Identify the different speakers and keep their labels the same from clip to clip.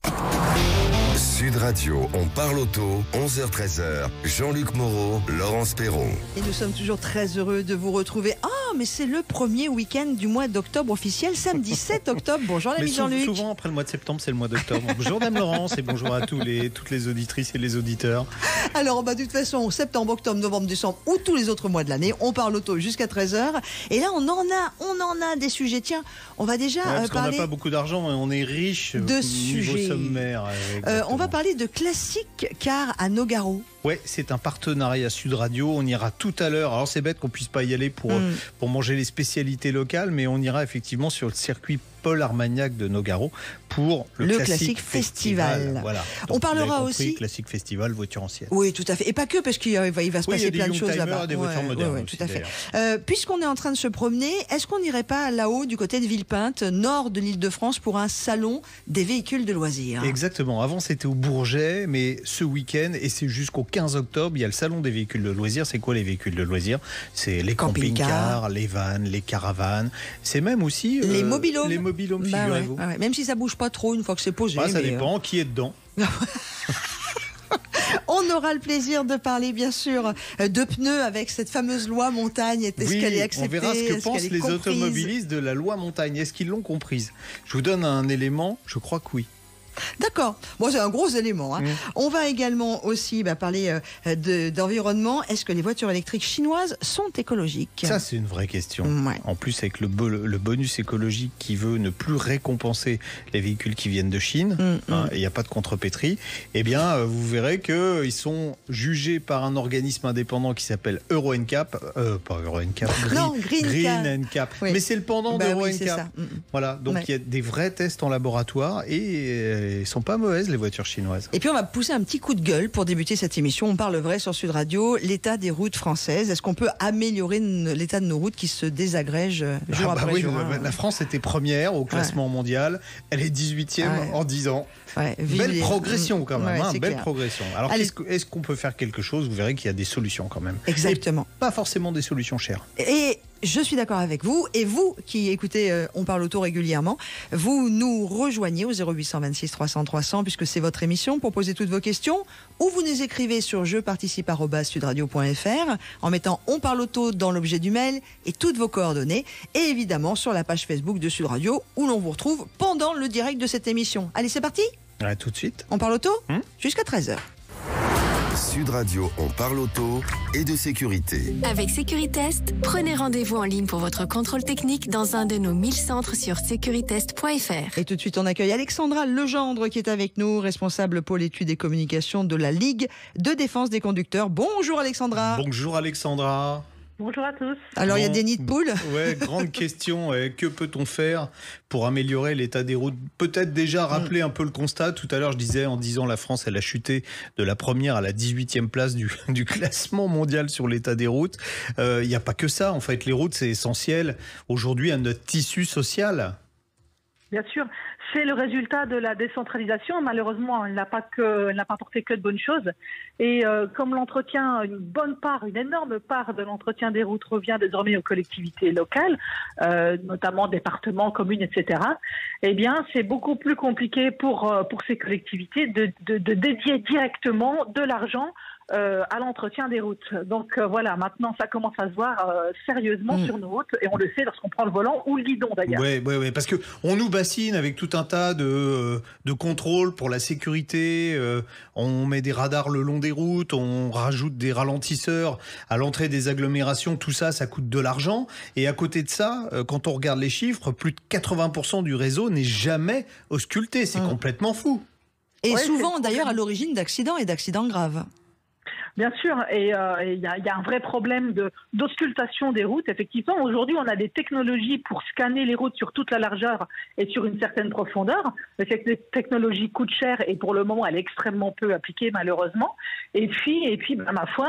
Speaker 1: Sud Radio, on parle auto, 11h-13h, Jean-Luc Moreau, Laurence Perron.
Speaker 2: Et nous sommes toujours très heureux de vous retrouver. Mais c'est le premier week-end du mois d'octobre officiel, samedi 7 octobre. Bonjour l'ami Jean-Luc.
Speaker 3: Souvent après le mois de septembre, c'est le mois d'octobre. Bonjour Dame Laurence et bonjour à toutes les auditrices et les auditeurs.
Speaker 2: Alors de toute façon, septembre, octobre, novembre, décembre ou tous les autres mois de l'année, on parle auto jusqu'à 13h. Et là, on en a des sujets. Tiens, on va déjà
Speaker 3: parce
Speaker 2: parler...
Speaker 3: qu'on n'a pas beaucoup d'argent, on est riche
Speaker 2: de
Speaker 3: niveau
Speaker 2: sujets.
Speaker 3: Sommaire.
Speaker 2: On va parler de classique car à Nogaro.
Speaker 3: Ouais, c'est un partenariat Sud Radio. On ira tout à l'heure. Alors c'est bête qu'on puisse pas y aller pour manger les spécialités locales, mais on ira effectivement sur le circuit Paul Armagnac de Nogaro pour le Classique Festival. Voilà. Donc,
Speaker 2: on parlera
Speaker 3: compris,
Speaker 2: aussi
Speaker 3: Classique Festival, voiture ancienne.
Speaker 2: Oui, tout à fait. Et pas que, parce qu'il va se passer plein de choses là-bas.
Speaker 3: Des voitures modernes
Speaker 2: aussi, tout à fait. Puisqu'on est en train de se promener, est-ce qu'on n'irait pas là-haut du côté de Villepinte, nord de l'Île-de-France, pour un salon des véhicules de loisirs?
Speaker 3: Exactement. Avant, c'était au Bourget, mais ce week-end, et c'est jusqu'au 15 octobre, il y a le salon des véhicules de loisirs. C'est quoi les véhicules de loisirs? C'est les camping-cars, les vannes, les caravanes. C'est même aussi
Speaker 2: les mobilhomes.
Speaker 3: Les mobilhomes, figurez-vous.
Speaker 2: Ouais. Même si ça bouge pas trop une fois que c'est posé.
Speaker 3: Ça dépend qui est dedans.
Speaker 2: On aura le plaisir de parler, bien sûr, de pneus avec cette fameuse loi montagne. Est-ce qu'elle est acceptée?
Speaker 3: On verra ce que pensent les automobilistes de la loi montagne. Est-ce qu'ils l'ont comprise? Je vous donne un élément, je crois que oui.
Speaker 2: D'accord. Bon, c'est un gros élément. On va également aussi parler d'environnement. Est-ce que les voitures électriques chinoises sont écologiques?
Speaker 3: Ça, c'est une vraie question.
Speaker 2: Ouais.
Speaker 3: En plus, avec le bonus écologique qui veut ne plus récompenser les véhicules qui viennent de Chine, il n'y a pas de contrepétrie, eh bien, vous verrez qu'ils sont jugés par un organisme indépendant qui s'appelle Euro NCAP. Pas Euro NCAP, Green NCAP. Oui. Mais c'est le pendant d'Euro NCAP. Voilà. Donc, il y a des vrais tests en laboratoire et ils sont pas mauvaises, les voitures chinoises.
Speaker 2: Et puis on va pousser un petit coup de gueule pour débuter cette émission. On parle vrai sur Sud Radio, l'état des routes françaises. Est-ce qu'on peut améliorer l'état de nos routes qui se désagrègent jour après jour?
Speaker 3: La France était première au classement mondial. Elle est 18e en 10 ans. Belle progression quand même, belle progression. Alors est-ce qu'on peut faire quelque chose? Vous verrez qu'il y a des solutions quand même.
Speaker 2: Exactement.
Speaker 3: Et pas forcément des solutions chères.
Speaker 2: Et je suis d'accord avec vous. Et vous qui écoutez On parle auto régulièrement, vous nous rejoignez au 0826 300 300 puisque c'est votre émission pour poser toutes vos questions, ou vous nous écrivez sur jeparticipe@sudradio.fr en mettant On parle auto dans l'objet du mail et toutes vos coordonnées, et évidemment sur la page Facebook de Sud Radio où l'on vous retrouve pendant le direct de cette émission. Allez, c'est parti.
Speaker 3: Ouais, tout de suite.
Speaker 2: On parle auto jusqu'à 13h.
Speaker 1: Sud Radio, on parle auto et de sécurité.
Speaker 4: Avec Sécuritest, prenez rendez-vous en ligne pour votre contrôle technique dans un de nos 1000 centres sur securitest.fr.
Speaker 2: Et tout de suite, on accueille Alexandra Legendre qui est avec nous, responsable pôle études et communications de la Ligue de défense des conducteurs. Bonjour Alexandra.
Speaker 3: Bonjour Alexandra.
Speaker 5: Bonjour à tous.
Speaker 2: Alors, il y a des nids de poules.
Speaker 3: Ouais, grande question. Que peut-on faire pour améliorer l'état des routes? Peut-être déjà rappeler un peu le constat. Tout à l'heure, je disais, en disant la France, elle a chuté de la première à la 18e place du classement mondial sur l'état des routes. Il n'y a pas que ça. En fait, les routes, c'est essentiel aujourd'hui à notre tissu social.
Speaker 5: Bien sûr, c'est le résultat de la décentralisation. Malheureusement, elle n'a pas porté que de bonnes choses. Et comme l'entretien, une énorme part de l'entretien des routes revient désormais aux collectivités locales, notamment départements, communes, etc. Eh bien, c'est beaucoup plus compliqué pour ces collectivités de dédier directement de l'argent à l'entretien des routes. Donc voilà, maintenant ça commence à se voir sérieusement sur nos routes, et on le sait lorsqu'on prend le volant ou le guidon d'ailleurs.
Speaker 3: Oui, parce que on nous bassine avec tout un tas de contrôles pour la sécurité. On met des radars le long des routes, on rajoute des ralentisseurs à l'entrée des agglomérations. Tout ça, ça coûte de l'argent. Et à côté de ça, quand on regarde les chiffres, plus de 80% du réseau n'est jamais ausculté. C'est complètement fou.
Speaker 2: Et souvent d'ailleurs à l'origine d'accidents et d'accidents graves.
Speaker 5: Bien sûr, et il y a un vrai problème d'auscultation des routes. Effectivement, aujourd'hui, on a des technologies pour scanner les routes sur toute la largeur et sur une certaine profondeur. Mais cette technologie coûte cher et pour le moment, elle est extrêmement peu appliquée, malheureusement. Et puis, ma foi,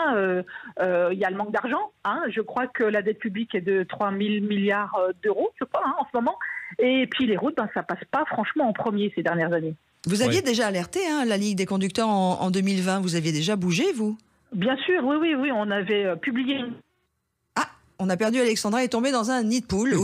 Speaker 5: il y a le manque d'argent. Je crois que la dette publique est de 3 000 milliards d'euros, je crois, en ce moment. Et puis les routes, ça passe pas franchement en premier ces dernières années.
Speaker 2: Vous aviez déjà alerté la Ligue des conducteurs en 2020. Vous aviez déjà bougé, vous ?
Speaker 5: Bien sûr, oui. On avait publié
Speaker 2: On a perdu Alexandra, elle est tombée dans un nid de poule.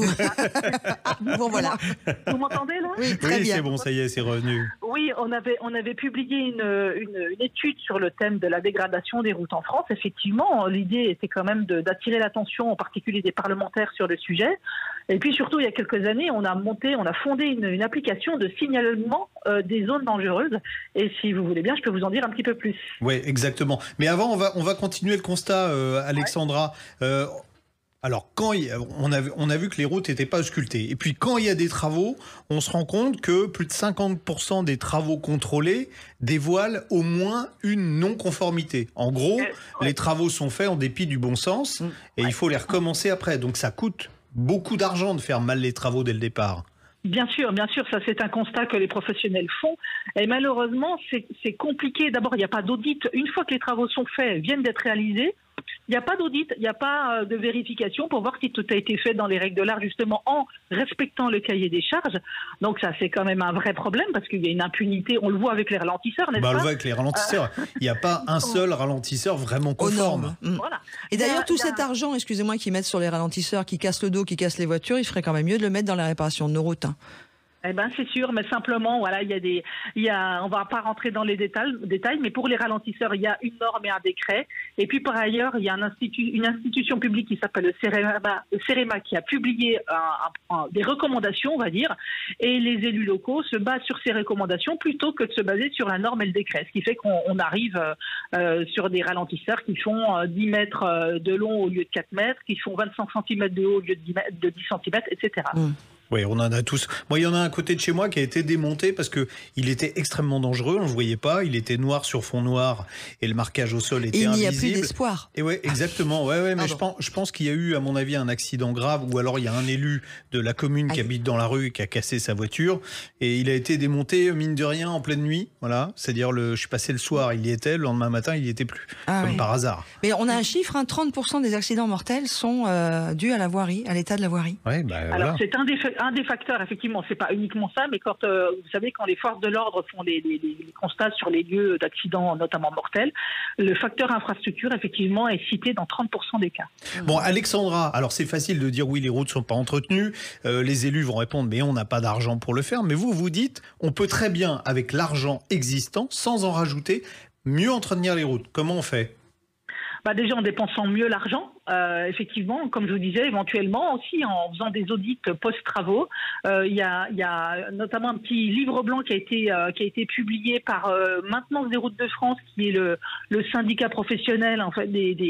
Speaker 2: Bon, voilà.
Speaker 5: Vous m'entendez là?
Speaker 2: Oui, très bien.
Speaker 3: C'est bon, ça y est, c'est revenu.
Speaker 5: Oui, on avait publié une étude sur le thème de la dégradation des routes en France. Effectivement, l'idée était quand même d'attirer l'attention, en particulier des parlementaires, sur le sujet. Et puis surtout, il y a quelques années, on a fondé une application de signalement des zones dangereuses. Et si vous voulez bien, je peux vous en dire un petit peu plus.
Speaker 3: Oui, exactement. Mais avant, on va continuer le constat, Alexandra. Ouais. Alors, on a vu que les routes n'étaient pas auscultées. Et puis, quand il y a des travaux, on se rend compte que plus de 50% des travaux contrôlés dévoilent au moins une non-conformité. En gros, les travaux sont faits en dépit du bon sens et il faut les recommencer après. Donc, ça coûte beaucoup d'argent de faire mal les travaux dès le départ.
Speaker 5: Bien sûr, ça c'est un constat que les professionnels font. Et malheureusement, c'est compliqué. D'abord, il n'y a pas d'audit. Une fois que les travaux sont faits, viennent d'être réalisés, il n'y a pas d'audit, il n'y a pas de vérification pour voir si tout a été fait dans les règles de l'art, justement en respectant le cahier des charges. Donc ça, c'est quand même un vrai problème parce qu'il y a une impunité. On le voit avec les ralentisseurs, n'est-ce pas?
Speaker 3: On le voit avec les ralentisseurs. Il n'y a pas un seul ralentisseur vraiment conforme.
Speaker 2: Voilà. Et d'ailleurs, tout cet argent, excusez-moi, qu'ils mettent sur les ralentisseurs, qui cassent le dos, qui cassent les voitures, il ferait quand même mieux de le mettre dans la réparation de nos routes.
Speaker 5: Eh ben c'est sûr, mais simplement voilà, on va pas rentrer dans les détails, mais pour les ralentisseurs, il y a une norme et un décret. Et puis par ailleurs, il y a une institution publique qui s'appelle le CEREMA qui a publié des recommandations, on va dire, et les élus locaux se basent sur ces recommandations plutôt que de se baser sur la norme et le décret. Ce qui fait qu'on arrive sur des ralentisseurs qui font 10 mètres de long au lieu de 4 mètres, qui font 25 cm de haut au lieu de 10 cm, etc.
Speaker 3: Oui, on en a tous. Moi, il y en a un à côté de chez moi qui a été démonté parce que il était extrêmement dangereux. On ne le voyait pas. Il était noir sur fond noir et le marquage au sol était invisible.
Speaker 2: Il n'y a plus d'espoir.
Speaker 3: Et ouais, exactement. Ouais, mais je pense qu'il y a eu, à mon avis, un accident grave ou alors il y a un élu de la commune qui habite dans la rue et qui a cassé sa voiture et il a été démonté, mine de rien, en pleine nuit. Voilà. C'est-à-dire, je suis passé le soir, il y était. Le lendemain matin, il n'y était plus. Comme par hasard.
Speaker 2: Mais on a un chiffre, 30% des accidents mortels sont dus à la voirie, à l'état de la voirie.
Speaker 3: Ouais,
Speaker 5: alors, c'est un des facteurs, effectivement, c'est pas uniquement ça, mais quand vous savez, quand les forces de l'ordre font les constats sur les lieux d'accidents, notamment mortels, le facteur infrastructure, effectivement, est cité dans 30% des cas.
Speaker 3: Bon, Alexandra, alors c'est facile de dire oui, les routes sont pas entretenues, les élus vont répondre, mais on n'a pas d'argent pour le faire, mais vous dites, on peut très bien, avec l'argent existant, sans en rajouter, mieux entretenir les routes. Comment on fait ?
Speaker 5: Déjà en dépensant mieux l'argent, effectivement, comme je vous disais, éventuellement aussi en faisant des audits post-travaux. Il y a notamment un petit livre blanc qui a été publié par Maintenance des routes de France, qui est le syndicat professionnel en fait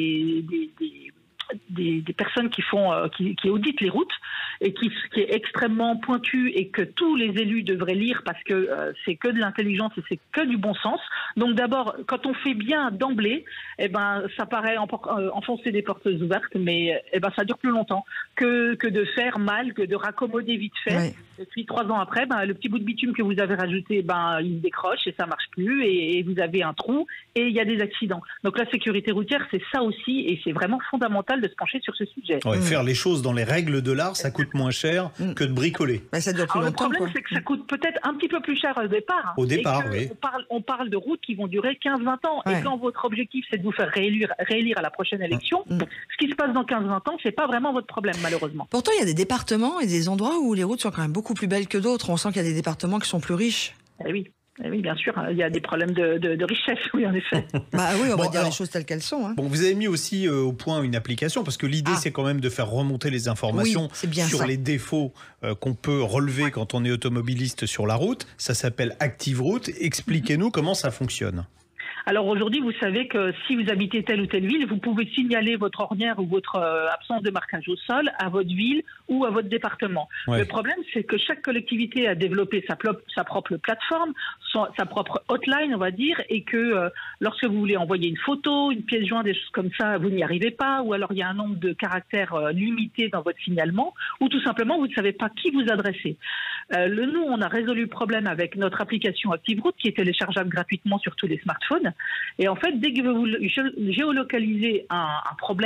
Speaker 5: des personnes qui auditent les routes et qui est extrêmement pointu et que tous les élus devraient lire parce que c'est que de l'intelligence et c'est que du bon sens. Donc d'abord, quand on fait bien d'emblée, ça paraît enfoncer des portes ouvertes, mais ça dure plus longtemps que de faire mal, que de raccommoder vite fait. Ouais. Et puis 3 ans après, le petit bout de bitume que vous avez rajouté, il décroche et ça marche plus et vous avez un trou et il y a des accidents. Donc la sécurité routière, c'est ça aussi et c'est vraiment fondamental de se pencher sur ce sujet.
Speaker 3: Ouais, faire les choses dans les règles de l'art, ça coûte moins cher que de bricoler.
Speaker 2: Ça dure plus longtemps.
Speaker 5: Le problème, c'est que ça coûte peut-être un petit peu plus cher au départ.
Speaker 3: Au départ, oui.
Speaker 5: On parle de routes qui vont durer 15-20 ans. Ouais. Et quand votre objectif, c'est de vous faire réélire à la prochaine élection, ce qui se passe dans 15-20 ans, c'est pas vraiment votre problème, malheureusement.
Speaker 2: Pourtant, il y a des départements et des endroits où les routes sont quand même beaucoup plus belles que d'autres. On sent qu'il y a des départements qui sont plus riches.
Speaker 5: Oui, bien sûr, il y a des problèmes de richesse, oui, en effet.
Speaker 2: Oui, on va dire les choses telles qu'elles sont.
Speaker 3: Bon, vous avez mis aussi au point une application, parce que l'idée, c'est quand même de faire remonter les informations sur les défauts qu'on peut relever quand on est automobiliste sur la route. Ça s'appelle ActiveRoute. Expliquez-nous comment ça fonctionne.
Speaker 5: Alors aujourd'hui, vous savez que si vous habitez telle ou telle ville, vous pouvez signaler votre ornière ou votre absence de marquage au sol à votre ville ou à votre département. Ouais. Le problème, c'est que chaque collectivité a développé sa propre plateforme, sa propre hotline, on va dire, et que lorsque vous voulez envoyer une photo, une pièce jointe, des choses comme ça, vous n'y arrivez pas, ou alors il y a un nombre de caractères limité dans votre signalement, ou tout simplement, vous ne savez pas qui vous adresser. Nous, on a résolu le problème avec notre application ActiveRoute, qui est téléchargeable gratuitement sur tous les smartphones. Et en fait, dès que vous géolocalisez un problème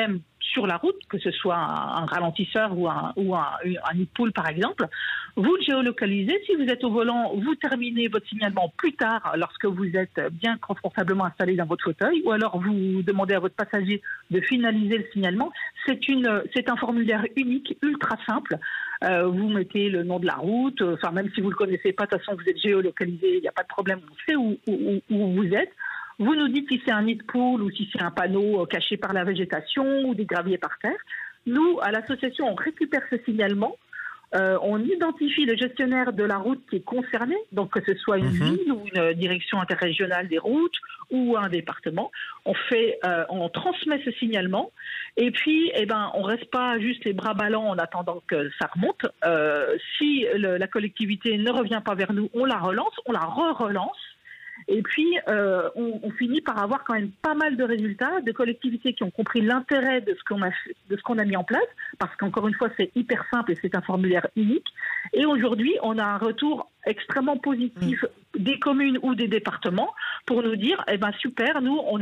Speaker 5: sur la route, que ce soit un ralentisseur ou un nid de poule par exemple, vous le géolocalisez. Si vous êtes au volant, vous terminez votre signalement plus tard lorsque vous êtes bien confortablement installé dans votre fauteuil, ou alors vous demandez à votre passager de finaliser le signalement. C'est un formulaire unique, ultra simple. Vous mettez le nom de la route, enfin même si vous ne le connaissez pas, de toute façon vous êtes géolocalisé, il n'y a pas de problème, on sait où vous êtes. Vous nous dites si c'est un nid de poule ou si c'est un panneau caché par la végétation ou des graviers par terre. Nous, à l'association, on récupère ce signalement. On identifie le gestionnaire de la route qui est concerné, donc que ce soit une ville ou une direction interrégionale des routes ou un département. On transmet ce signalement et puis on reste pas juste les bras ballants en attendant que ça remonte. Si la collectivité ne revient pas vers nous, on la relance, on la relance. Et puis, on finit par avoir quand même pas mal de résultats, de collectivités qui ont compris l'intérêt de ce qu'on a mis en place, parce qu'encore une fois, c'est hyper simple et c'est un formulaire unique. Et aujourd'hui, on a un retour extrêmement positif des communes ou des départements pour nous dire, super, nous, on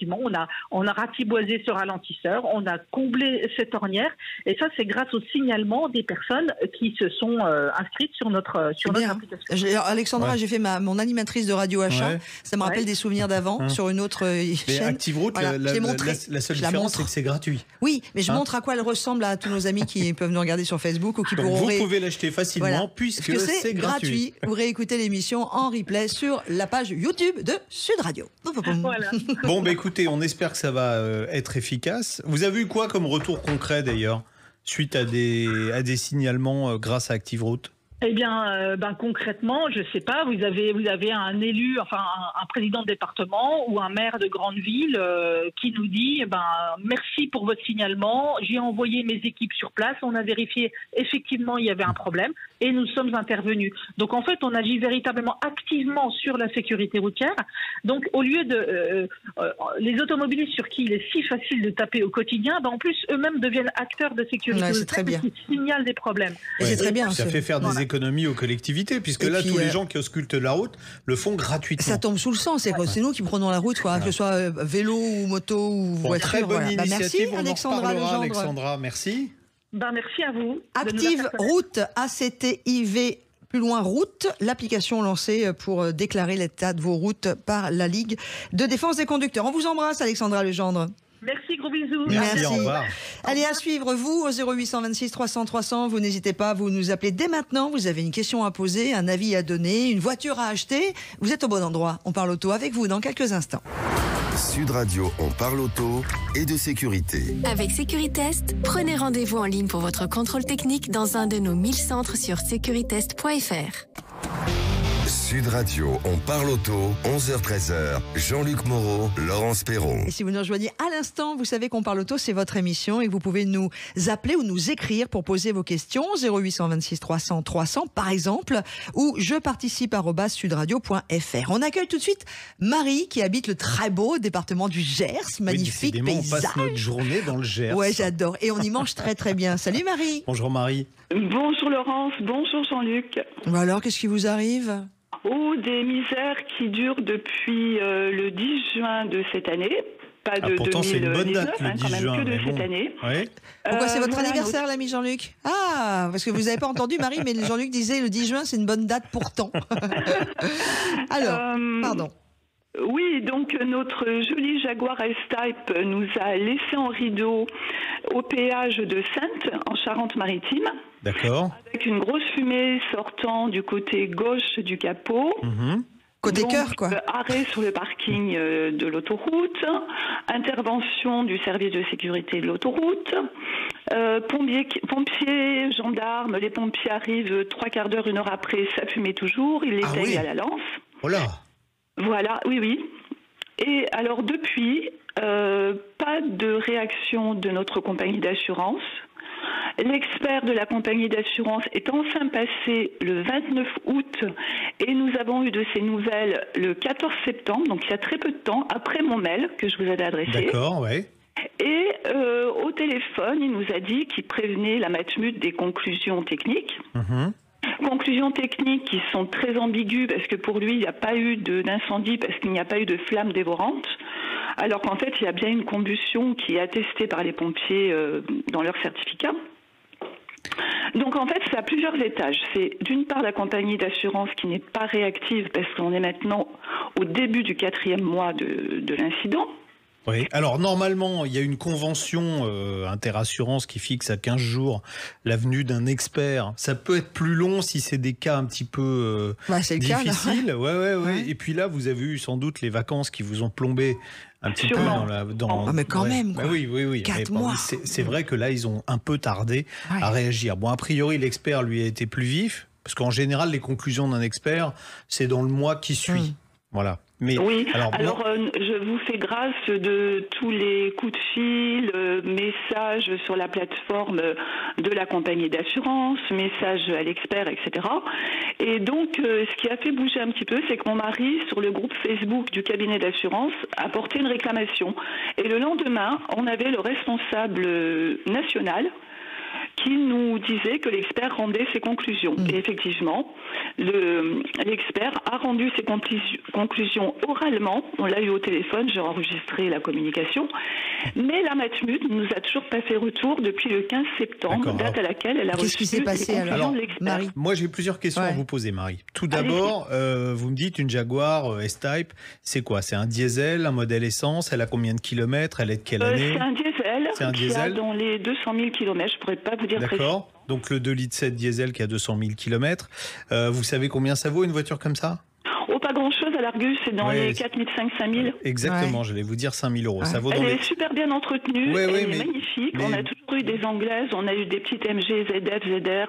Speaker 5: a ratiboisé ce ralentisseur, on a comblé cette ornière, et ça, c'est grâce au signalement des personnes qui se sont inscrites sur notre application.
Speaker 2: Alexandra, j'ai fait mon animatrice de Radio Achat, ça me rappelle des souvenirs d'avant sur une autre chaîne.
Speaker 3: Mais ActiveRoute, la seule différence, c'est que c'est gratuit.
Speaker 2: Oui, mais je montre à quoi elle ressemble à tous nos amis qui peuvent nous regarder sur Facebook ou qui pourront...
Speaker 3: Vous pouvez l'acheter facilement puisque c'est gratuit.
Speaker 2: Vous réécoutez l'émission en replay sur la page YouTube de Sud Radio.
Speaker 5: Voilà.
Speaker 3: Bon, écoutez, on espère que ça va être efficace. Vous avez eu quoi comme retour concret d'ailleurs, suite à des signalements grâce à ActiveRoute ?
Speaker 5: Eh bien, concrètement, je ne sais pas, vous avez un élu, enfin un président de département ou un maire de grande ville qui nous dit merci pour votre signalement, j'ai envoyé mes équipes sur place, on a vérifié, effectivement, il y avait un problème et nous sommes intervenus. Donc, en fait, on agit véritablement activement sur la sécurité routière. Donc, au lieu de... les automobilistes sur qui il est si facile de taper au quotidien, en plus, eux-mêmes deviennent acteurs de sécurité routière qui signalent des problèmes.
Speaker 2: Et c'est très bien.
Speaker 3: Ça fait faire des économies aux collectivités, puisque tous les gens qui auscultent la route le font gratuitement.
Speaker 2: Ça tombe sous le sens, c'est nous qui prenons la route, que ce soit vélo ou moto ou voiture.
Speaker 3: Très bonne initiative,
Speaker 2: merci Alexandra Legendre.
Speaker 3: Alexandra, merci.
Speaker 5: Merci à vous.
Speaker 2: ActiveRoute, ACTIV plus loin route, l'application lancée pour déclarer l'état de vos routes par la Ligue de défense des conducteurs. On vous embrasse Alexandra Legendre.
Speaker 5: Merci, gros bisous.
Speaker 3: Merci. Au revoir.
Speaker 2: Allez, à suivre, vous, au 0826 300 300. Vous n'hésitez pas, vous nous appelez dès maintenant. Vous avez une question à poser, un avis à donner, une voiture à acheter. Vous êtes au bon endroit. On parle auto avec vous dans quelques instants.
Speaker 1: Sud Radio, on parle auto et de sécurité.
Speaker 4: Avec Sécuritest, prenez rendez-vous en ligne pour votre contrôle technique dans un de nos 1000 centres sur sécuritest.fr.
Speaker 1: Sud Radio, on parle auto, 11h-13h. Jean-Luc Moreau, Laurence Perron.
Speaker 2: Et si vous nous rejoignez à l'instant, vous savez qu'on parle auto, c'est votre émission et que vous pouvez nous appeler ou nous écrire pour poser vos questions. 0826 300 300 par exemple, ou je participe @sudradio.fr. On accueille tout de suite Marie qui habite le très beau département du Gers. Magnifique paysage.
Speaker 3: On passe notre journée dans le Gers.
Speaker 2: Ouais, j'adore. Et on y mange très très bien. Salut Marie.
Speaker 3: Bonjour Marie.
Speaker 6: Bonjour Laurence, bonjour Jean-Luc.
Speaker 2: Alors, qu'est-ce qui vous arrive ?
Speaker 6: Des misères qui durent depuis le 10 juin de cette année. Pas de
Speaker 3: pourtant,
Speaker 6: 2019,
Speaker 3: c'est une bonne date, le 10
Speaker 6: quand même
Speaker 3: juin,
Speaker 6: que de cette année.
Speaker 3: Ouais.
Speaker 2: Pourquoi c'est votre anniversaire, l'ami Jean-Luc ? Ah, parce que vous n'avez pas entendu, Marie, mais Jean-Luc disait le 10 juin, c'est une bonne date pourtant. Alors, pardon.
Speaker 6: Oui, donc notre joli Jaguar S-Type nous a laissé en rideau au péage de Saintes, en Charente-Maritime.
Speaker 3: D'accord.
Speaker 6: Avec une grosse fumée sortant du côté gauche du capot.
Speaker 2: Côté cœur, quoi.
Speaker 6: Arrêt sur le parking de l'autoroute, intervention du service de sécurité de l'autoroute, pompiers, gendarmes, les pompiers arrivent 3/4 d'heure, 1 heure après, ça fumait toujours, ils l'éteignent à la lance.
Speaker 3: Oh là.
Speaker 6: Voilà, oui. Et alors depuis, pas de réaction de notre compagnie d'assurance. L'expert de la compagnie d'assurance est enfin passé le 29 août et nous avons eu de ses nouvelles le 14 septembre, donc il y a très peu de temps, après mon mail que je vous avais adressé.
Speaker 3: D'accord, oui.
Speaker 6: Et au téléphone, il nous a dit qu'il prévenait la Matmut des conclusions techniques. Conclusions techniques qui sont très ambiguës parce que pour lui, il n'y a pas eu d'incendie parce qu'il n'y a pas eu de flamme dévorante. Alors qu'en fait, il y a bien une combustion qui est attestée par les pompiers dans leur certificat. Donc en fait, c'est à plusieurs étages. C'est d'une part la compagnie d'assurance qui n'est pas réactive parce qu'on est maintenant au début du 4e mois de l'incident.
Speaker 3: Oui. Alors normalement, il y a une convention interassurance qui fixe à 15 jours la venue d'un expert. Ça peut être plus long si c'est des cas un petit peu difficiles. Ouais. Et puis là, vous avez eu sans doute les vacances qui vous ont plombé un petit peu dans
Speaker 2: mais quand même, quoi.
Speaker 3: Oui.
Speaker 2: 4 mois.
Speaker 3: C'est vrai que là, ils ont un peu tardé à réagir. Bon, a priori, l'expert, lui, a été plus vif, parce qu'en général, les conclusions d'un expert, c'est dans le mois qui suit. Voilà. Mais,
Speaker 6: oui, alors je vous fais grâce de tous les coups de fil, messages sur la plateforme de la compagnie d'assurance, messages à l'expert, etc. Et donc, ce qui a fait bouger un petit peu, c'est que mon mari, sur le groupe Facebook du cabinet d'assurance, a porté une réclamation. Et le lendemain, on avait le responsable national qui nous disait que l'expert rendait ses conclusions. Et effectivement, l'expert a rendu ses conclusions oralement. On l'a eu au téléphone, j'ai enregistré la communication. Mais la Matmut ne nous a toujours pas fait retour depuis le 15 septembre, date à laquelle elle a reçu les conclusions de l'expert.
Speaker 2: Marie.
Speaker 3: Moi, j'ai plusieurs questions à vous poser, Marie. Tout d'abord, vous me dites une Jaguar S-Type, c'est quoi? C'est un diesel, un modèle essence? Elle a combien de kilomètres? Elle est de quelle année?
Speaker 6: C'est un diesel qui a dans les 200 000 kilomètres. Je ne pourrais pas vous dire précis.
Speaker 3: D'accord. Donc le 2,7 litres diesel qui a 200 000 kilomètres. Vous savez combien ça vaut une voiture comme ça?
Speaker 6: Oh, pas grand-chose à l'Argus, c'est dans les 4 500 5 000.
Speaker 3: Exactement, j'allais vous dire 5 000 euros. Ça vaut
Speaker 6: elle est super bien entretenue, elle est magnifique. On a toujours eu des Anglaises, on a eu des petites MG, ZF, ZR.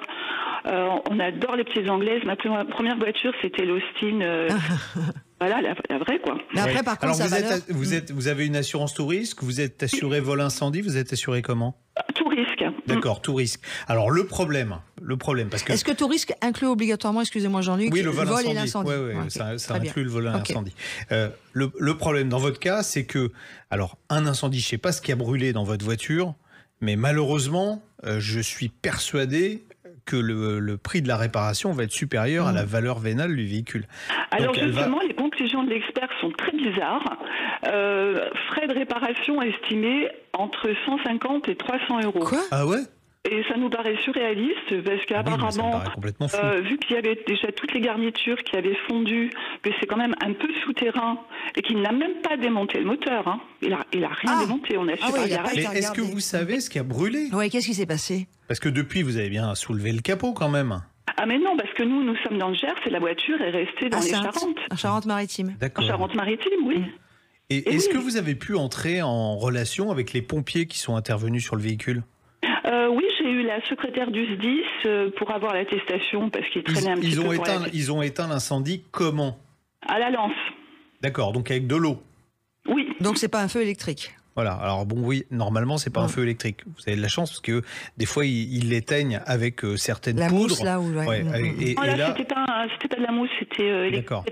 Speaker 6: On adore les petites Anglaises. Ma première voiture, c'était l'Austin. Voilà, la vraie, quoi.
Speaker 2: Mais après, par contre,
Speaker 3: vous avez une assurance tout risque, vous êtes assuré vol incendie, vous êtes assuré comment?
Speaker 6: Tout risque.
Speaker 3: D'accord, tout risque. Alors le problème, parce que...
Speaker 2: Est-ce que tout risque inclut obligatoirement, excusez-moi Jean-Luc,
Speaker 3: le vol
Speaker 2: et l'incendie?
Speaker 3: Oui, ça inclut le vol et l'incendie. Le problème dans votre cas, c'est que, alors un incendie, je ne sais pas ce qui a brûlé dans votre voiture, mais malheureusement, je suis persuadé que le prix de la réparation va être supérieur à la valeur vénale du véhicule.
Speaker 6: Alors justement, les conclusions de l'expert sont très bizarres. Frais de réparation estimés entre 150 et 300 euros.
Speaker 2: Quoi?
Speaker 3: Ah ouais?
Speaker 6: Et ça nous paraît surréaliste parce qu'apparemment, vu qu'il y avait déjà toutes les garnitures qui avaient fondu, que c'est quand même un peu souterrain et qu'il n'a même pas démonté le moteur. Hein. Il a rien démonté, on a su par garage.
Speaker 3: Mais est-ce que vous savez ce qui a brûlé?
Speaker 2: Oui, qu'est-ce qui s'est passé?
Speaker 3: Parce que depuis, vous avez bien soulevé le capot quand même.
Speaker 6: Ah mais non, parce que nous sommes dans le Gers et la voiture est restée dans les Charentes.
Speaker 2: En Charente-Maritime.
Speaker 3: D'accord.
Speaker 6: En Charente-Maritime, oui.
Speaker 3: Et est-ce que vous avez pu entrer en relation avec les pompiers qui sont intervenus sur le véhicule?
Speaker 6: Oui, j'ai eu la secrétaire du SDIS pour avoir l'attestation parce qu'il traînait un petit peu.
Speaker 3: Ils ont éteint l'incendie comment?
Speaker 6: À la lance.
Speaker 3: D'accord, donc avec de l'eau.
Speaker 6: Oui.
Speaker 2: Donc c'est pas un feu électrique.
Speaker 3: Voilà, alors bon oui, normalement c'est pas un feu électrique. Vous avez de la chance parce que des fois ils l'éteignent avec certaines poudres.
Speaker 2: La mousse là où
Speaker 6: et là c'était pas de la mousse, c'était électrique. D'accord.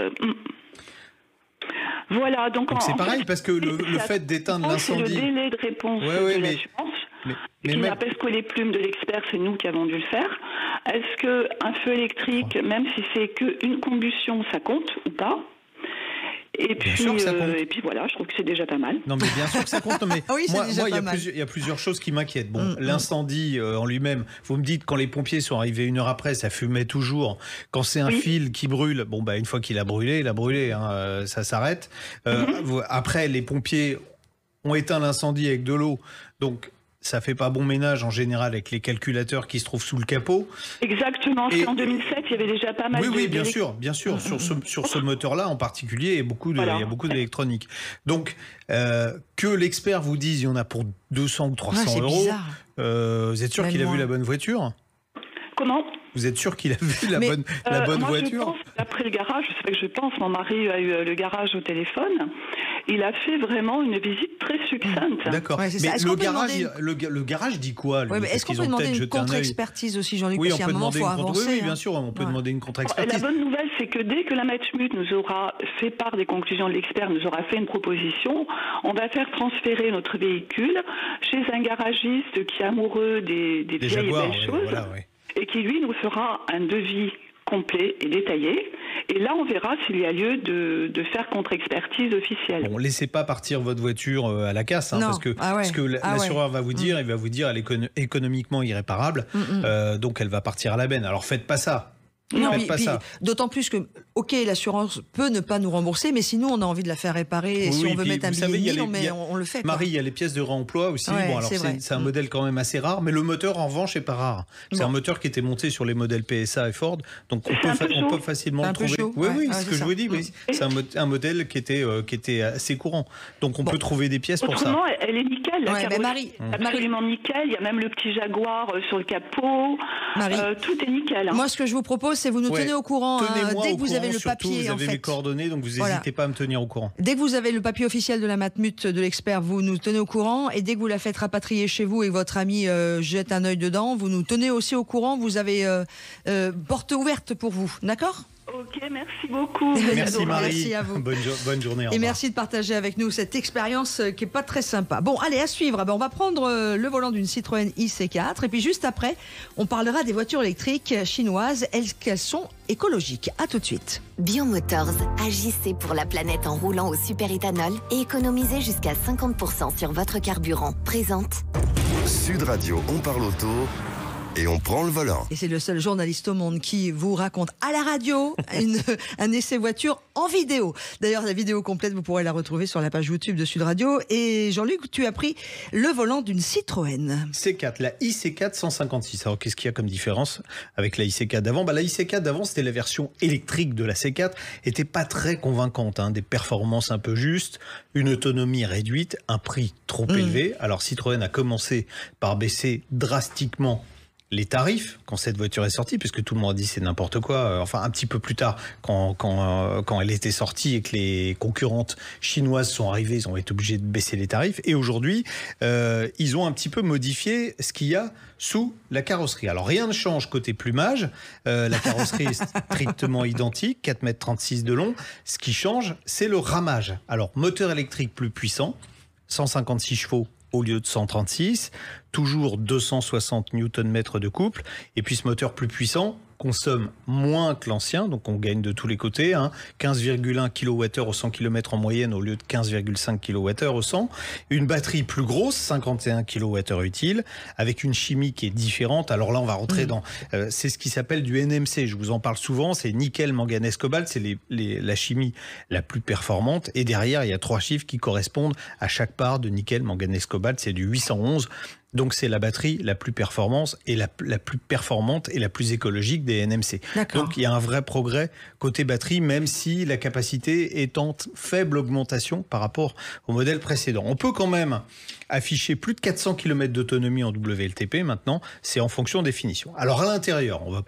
Speaker 6: Voilà, donc
Speaker 3: c'est pareil parce que le fait d'éteindre l'incendie.
Speaker 6: C'est le délai de réponse de l'assurance. Qui n'a pas que les plumes de l'expert, c'est nous qui avons dû le faire. Est-ce qu'un feu électrique, même si c'est qu'une combustion, ça compte ou pas? Et puis voilà, je trouve que c'est déjà pas mal.
Speaker 3: Non mais bien sûr que ça compte. Mais
Speaker 2: oui,
Speaker 3: moi il y a plusieurs choses qui m'inquiètent. Bon, l'incendie en lui-même, vous me dites quand les pompiers sont arrivés 1 heure après, ça fumait toujours. Quand c'est un fil qui brûle, bon bah une fois qu'il a brûlé, hein, ça s'arrête. Après les pompiers ont éteint l'incendie avec de l'eau, donc ça fait pas bon ménage en général avec les calculateurs qui se trouvent sous le capot.
Speaker 6: Exactement. En 2007, il y avait déjà pas mal de...
Speaker 3: Oui, bien sûr. Sur ce moteur-là en particulier, il y a beaucoup d'électronique. Donc, que l'expert vous dise il y en a pour 200 ou 300 euros, vous êtes sûr qu'il a vu la bonne voiture?
Speaker 6: Comment?
Speaker 3: Vous êtes sûr qu'il a vu la bonne voiture?
Speaker 6: Je pense, après le garage, c'est vrai que je pense, mon mari a eu le garage au téléphone. Il a fait vraiment une visite très succincte.
Speaker 3: D'accord.
Speaker 2: Ouais,
Speaker 3: mais le garage dit quoi?
Speaker 2: Mais est-ce qu'on peut demander une contre-expertise aussi, Jean-Luc?
Speaker 3: Oui, on peut
Speaker 2: demander une contre-expertise.
Speaker 3: Oui, bien sûr, on peut demander une contre-expertise.
Speaker 6: La bonne nouvelle, c'est que dès que la Matmut nous aura fait part des conclusions de l'expert, nous aura fait une proposition, on va faire transférer notre véhicule chez un garagiste qui est amoureux des vieilles et belles choses. Et qui, lui, nous fera un devis complet et détaillé. Et là, on verra s'il y a lieu de faire contre-expertise officielle.
Speaker 3: Bon, laissez pas partir votre voiture à la casse, hein, parce que l'assureur va vous dire, il va vous dire, elle est économiquement irréparable, donc elle va partir à la benne. Alors faites pas ça.
Speaker 2: Non, d'autant plus que, ok, l'assurance peut ne pas nous rembourser, mais sinon on a envie de la faire réparer. Et si on veut mettre un billet, on le fait.
Speaker 3: Marie, il y a les pièces de réemploi aussi.
Speaker 2: Ouais,
Speaker 3: bon, alors c'est un modèle quand même assez rare, mais le moteur en revanche est pas rare. C'est un moteur qui était monté sur les modèles PSA et Ford, donc on peut facilement le trouver. Oui, c'est ce que je vous dis. C'est un modèle qui était assez courant, donc on peut trouver des pièces pour ça.
Speaker 6: Autrement, elle est nickel. La carrosserie, absolument nickel. Il y a même le petit Jaguar sur le capot. Tout est nickel.
Speaker 2: Moi, ce que je vous propose, c'est vous nous tenez au courant dès que vous avez le papier.
Speaker 3: Vous avez mes coordonnées, donc vous n'hésitez pas à me tenir au courant.
Speaker 2: Dès que vous avez le papier officiel de la Matmut de l'expert, vous nous tenez au courant. Et dès que vous la faites rapatrier chez vous et que votre ami jette un œil dedans, vous nous tenez aussi au courant. Vous avez porte ouverte pour vous. D'accord ?
Speaker 6: Ok, merci beaucoup.
Speaker 3: Merci Marie.
Speaker 2: Merci à vous.
Speaker 3: Bonne journée.
Speaker 2: Et merci de partager avec nous cette expérience qui n'est pas très sympa. Bon, allez, à suivre. On va prendre le volant d'une Citroën IC4. Et puis juste après, on parlera des voitures électriques chinoises. Qu'elles sont écologiques. À tout de suite.
Speaker 7: Biomotors, agissez pour la planète en roulant au superéthanol et économisez jusqu'à 50% sur votre carburant. Présente
Speaker 1: Sud Radio, on parle auto. Et on prend le volant.
Speaker 2: Et c'est le seul journaliste au monde qui vous raconte à la radio un essai voiture en vidéo. D'ailleurs, la vidéo complète, vous pourrez la retrouver sur la page YouTube de Sud Radio. Et Jean-Luc, tu as pris le volant d'une Citroën.
Speaker 3: C4, la IC4 156. Alors, qu'est-ce qu'il y a comme différence avec la IC4 d'avant ? La IC4 d'avant, c'était la version électrique de la C4. Était pas très convaincante, des performances un peu justes, une autonomie réduite, un prix trop élevé. Alors, Citroën a commencé par baisser drastiquement les tarifs quand cette voiture est sortie, puisque tout le monde a dit c'est n'importe quoi, enfin un petit peu plus tard quand elle était sortie et que les concurrentes chinoises sont arrivées, ils ont été obligés de baisser les tarifs, et aujourd'hui ils ont un petit peu modifié ce qu'il y a sous la carrosserie. Alors rien ne change côté plumage, la carrosserie est strictement identique, 4,36 m de long. Ce qui change, c'est le ramage. Alors moteur électrique plus puissant, 156 chevaux au lieu de 136, toujours 260 Nm de couple, et puis ce moteur plus puissant consomme moins que l'ancien, donc on gagne de tous les côtés, 15,1 kWh au 100 km en moyenne au lieu de 15,5 kWh au 100, une batterie plus grosse, 51 kWh utile, avec une chimie qui est différente. Alors là on va rentrer dans, c'est ce qui s'appelle du NMC, je vous en parle souvent, c'est nickel, manganèse, cobalt, c'est la chimie la plus performante, et derrière il y a 3 chiffres qui correspondent à chaque part de nickel, manganèse, cobalt, c'est du 811. Donc c'est la batterie la plus performante et la plus performante et la plus écologique des NMC. Donc il y a un vrai progrès côté batterie, même si la capacité est en faible augmentation par rapport au modèle précédent. On peut quand même afficher plus de 400 km d'autonomie en WLTP maintenant, c'est en fonction des finitions. Alors à l'intérieur, on va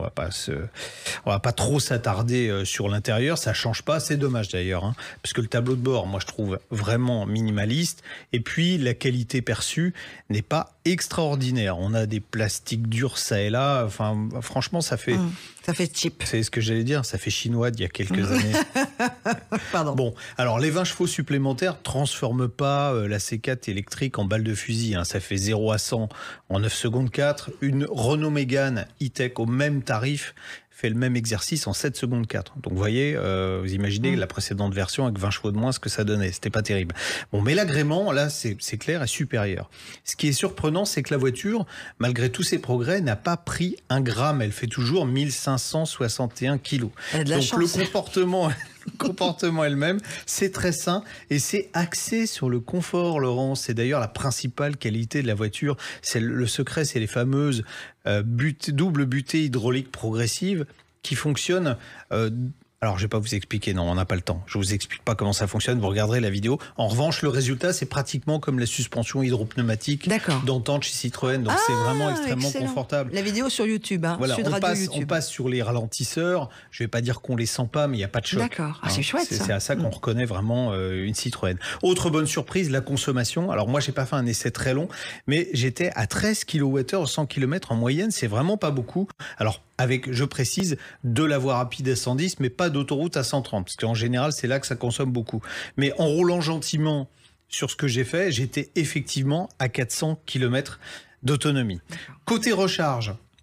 Speaker 3: pas trop s'attarder sur l'intérieur, ça change pas, c'est dommage d'ailleurs, parce que le tableau de bord, moi je trouve vraiment minimaliste, et puis la qualité perçue n'est pas extraordinaire. On a des plastiques durs ça et là, enfin franchement ça fait cheap. C'est ce que j'allais dire, ça fait chinois d'il y a quelques années.
Speaker 2: Pardon.
Speaker 3: Bon, alors les 20 chevaux supplémentaires transforment pas la C4 électrique en balle de fusil, ça fait 0 à 100 en 9 secondes 4. Une Renault Mégane E-Tech au même tarif fait le même exercice en 7 secondes 4. Donc vous voyez, vous imaginez la précédente version avec 20 chevaux de moins, ce que ça donnait. C'était pas terrible. Bon, mais l'agrément, là, c'est clair, est supérieur. Ce qui est surprenant, c'est que la voiture, malgré tous ses progrès, n'a pas pris 1 gramme. Elle fait toujours 1561 kilos. Donc le comportement elle-même, c'est très sain et c'est axé sur le confort, Laurent. C'est d'ailleurs la principale qualité de la voiture. C'est le secret, c'est les fameuses double butée hydraulique progressive qui fonctionnent. Alors, je vais pas vous expliquer, non, on n'a pas le temps. Je vous explique pas comment ça fonctionne, vous regarderez la vidéo. En revanche, le résultat, c'est pratiquement comme la suspension hydropneumatique d'entente chez Citroën. Donc, c'est vraiment extrêmement confortable.
Speaker 2: La vidéo sur YouTube,
Speaker 3: voilà, on passe sur les ralentisseurs. Je vais pas dire qu'on les sent pas, mais il n'y a pas de choc.
Speaker 2: D'accord, c'est chouette ça.
Speaker 3: C'est à ça qu'on reconnaît vraiment une Citroën. Autre bonne surprise, la consommation. Alors, moi, j'ai pas fait un essai très long, mais j'étais à 13 kWh au 100 km en moyenne. C'est vraiment pas beaucoup. Alors, avec, je précise, de la voie rapide à 110, mais pas d'autoroute à 130, parce qu'en général, c'est là que ça consomme beaucoup. Mais en roulant gentiment sur ce que j'ai fait, j'étais effectivement à 400 km d'autonomie. Côté recharge,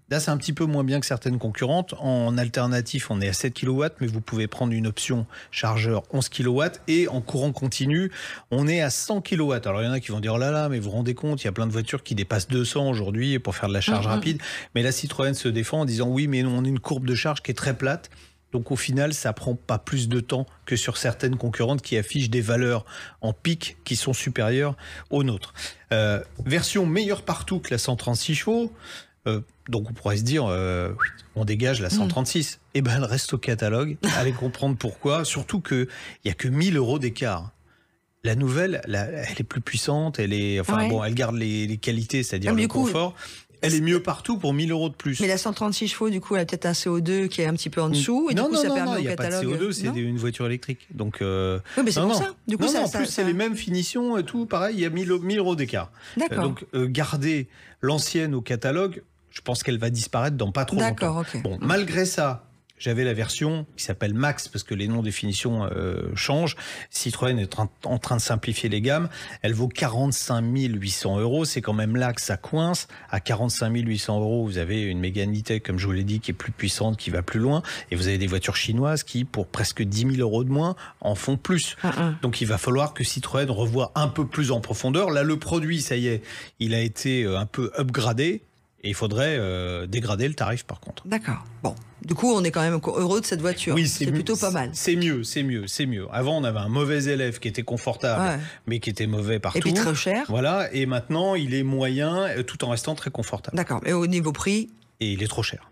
Speaker 3: Là, c'est un petit peu moins bien que certaines concurrentes. En alternatif, on est à 7 kW, mais vous pouvez prendre une option chargeur 11 kW. Et en courant continu, on est à 100 kW. Alors, il y en a qui vont dire, oh là là, mais vous vous rendez compte, il y a plein de voitures qui dépassent 200 aujourd'hui pour faire de la charge rapide. Mais la Citroën se défend en disant, oui, mais on a une courbe de charge qui est très plate. Donc au final, ça prend pas plus de temps que sur certaines concurrentes qui affichent des valeurs en pic qui sont supérieures aux nôtres. Version meilleure partout que la 136 chevaux. Donc on pourrait se dire, on dégage la 136. Eh ben, elle reste au catalogue. Allez comprendre pourquoi. Surtout qu'il n'y a que 1 000 € d'écart. La nouvelle, elle est plus puissante. Elle garde les qualités, c'est-à-dire le confort. Elle est mieux partout pour 1 000 € de plus.
Speaker 2: Mais la 136 chevaux, du coup, elle a peut-être un CO2 qui est un petit peu en dessous. Et
Speaker 3: non,
Speaker 2: du coup, ça permet
Speaker 3: il n'y
Speaker 2: au
Speaker 3: a pas de
Speaker 2: catalogue.
Speaker 3: CO2, c'est une voiture électrique. Donc,
Speaker 2: oui, mais c'est pour ça. Du coup,
Speaker 3: en plus, c'est les mêmes finitions et tout. Pareil, il y a 1 000 € d'écart.
Speaker 2: D'accord.
Speaker 3: Donc, garder l'ancienne au catalogue, je pense qu'elle va disparaître dans pas trop longtemps.
Speaker 2: D'accord, ok.
Speaker 3: Bon, malgré ça, j'avais la version qui s'appelle Max, parce que les noms des finitions changent. Citroën est en train de simplifier les gammes. Elle vaut 45 800 €. C'est quand même là que ça coince. À 45 800 €, vous avez une Mégane E-Tech, comme je vous l'ai dit, qui est plus puissante, qui va plus loin. Et vous avez des voitures chinoises qui, pour presque 10 000 € de moins, en font plus. Donc il va falloir que Citroën revoie un peu plus en profondeur. Là, le produit, ça y est, il a été un peu upgradé. Et il faudrait dégrader le tarif, par contre.
Speaker 2: D'accord. Bon. Du coup, on est quand même heureux de cette voiture.
Speaker 3: Oui,
Speaker 2: c'est plutôt pas mal.
Speaker 3: C'est mieux. Avant, on avait un mauvais élève qui était confortable, mais qui était mauvais partout.
Speaker 2: Et puis très cher.
Speaker 3: Voilà. Et maintenant, il est moyen, tout en restant très confortable.
Speaker 2: D'accord. Et au niveau prix ?
Speaker 3: Et il est trop cher.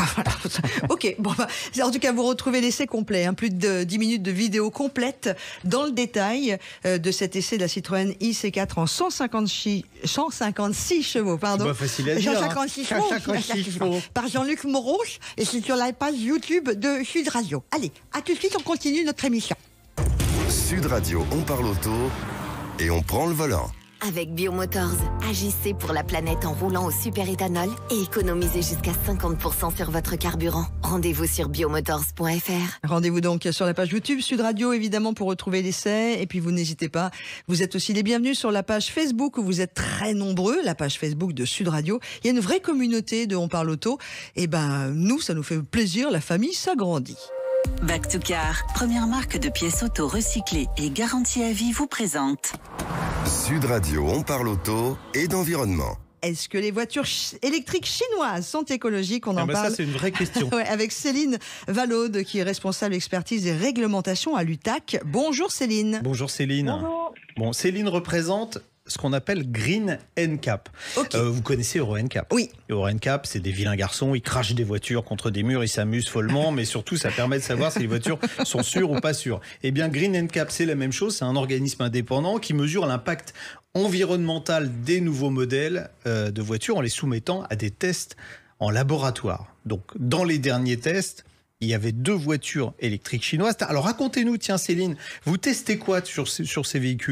Speaker 2: Ok, en tout cas, vous retrouvez l'essai complet, plus de 10 minutes de vidéo complète dans le détail de cet essai de la Citroën IC4 en 156 chevaux. Pardon.
Speaker 3: Pas facile à dire.
Speaker 2: 156 chevaux. Par Jean-Luc Moreau, et c'est sur la page YouTube de Sud Radio. Allez, à tout de suite, on continue notre émission.
Speaker 1: Sud Radio, on parle auto et on prend le volant.
Speaker 7: Avec Biomotors, agissez pour la planète en roulant au superéthanol et économisez jusqu'à 50% sur votre carburant. Rendez-vous sur biomotors.fr.
Speaker 2: Rendez-vous donc sur la page YouTube Sud Radio, évidemment, pour retrouver l'essai. Et puis, vous n'hésitez pas, vous êtes aussi les bienvenus sur la page Facebook, où vous êtes très nombreux, la page Facebook de Sud Radio. Il y a une vraie communauté de On Parle Auto. Et nous, ça nous fait plaisir, la famille s'agrandit.
Speaker 8: Back to Car, première marque de pièces auto recyclées et garantie à vie, vous présente
Speaker 1: Sud Radio, on parle auto et d'environnement.
Speaker 2: Est-ce que les voitures électriques chinoises sont écologiques ? On en parle.
Speaker 3: Ça, c'est une vraie question.
Speaker 2: Avec Céline Valaude, qui est responsable expertise et réglementation à l'UTAC. Bonjour Céline.
Speaker 3: Bonjour Céline.
Speaker 5: Bonjour.
Speaker 3: Bon, Céline représente ce qu'on appelle Green NCAP.
Speaker 2: Okay.
Speaker 3: Vous connaissez Euro NCAP ?
Speaker 2: Oui.
Speaker 3: Euro NCAP, c'est des vilains garçons, ils crachent des voitures contre des murs, ils s'amusent follement, mais surtout, ça permet de savoir si les voitures sont sûres ou pas sûres. Eh bien, Green NCAP, c'est la même chose, c'est un organisme indépendant qui mesure l'impact environnemental des nouveaux modèles de voitures en les soumettant à des tests en laboratoire. Donc, dans les derniers tests, il y avait 2 voitures électriques chinoises. Alors, racontez-nous, tiens Céline, vous testez quoi sur ces véhicules ?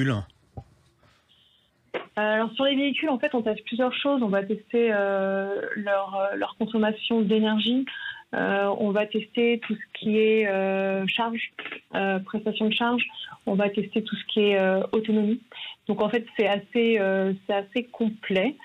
Speaker 5: Alors sur les véhicules, en fait, on teste plusieurs choses. On va tester leur consommation d'énergie. On va tester tout ce qui est charge, prestation de charge. On va tester tout ce qui est autonomie. Donc en fait, c'est assez complet.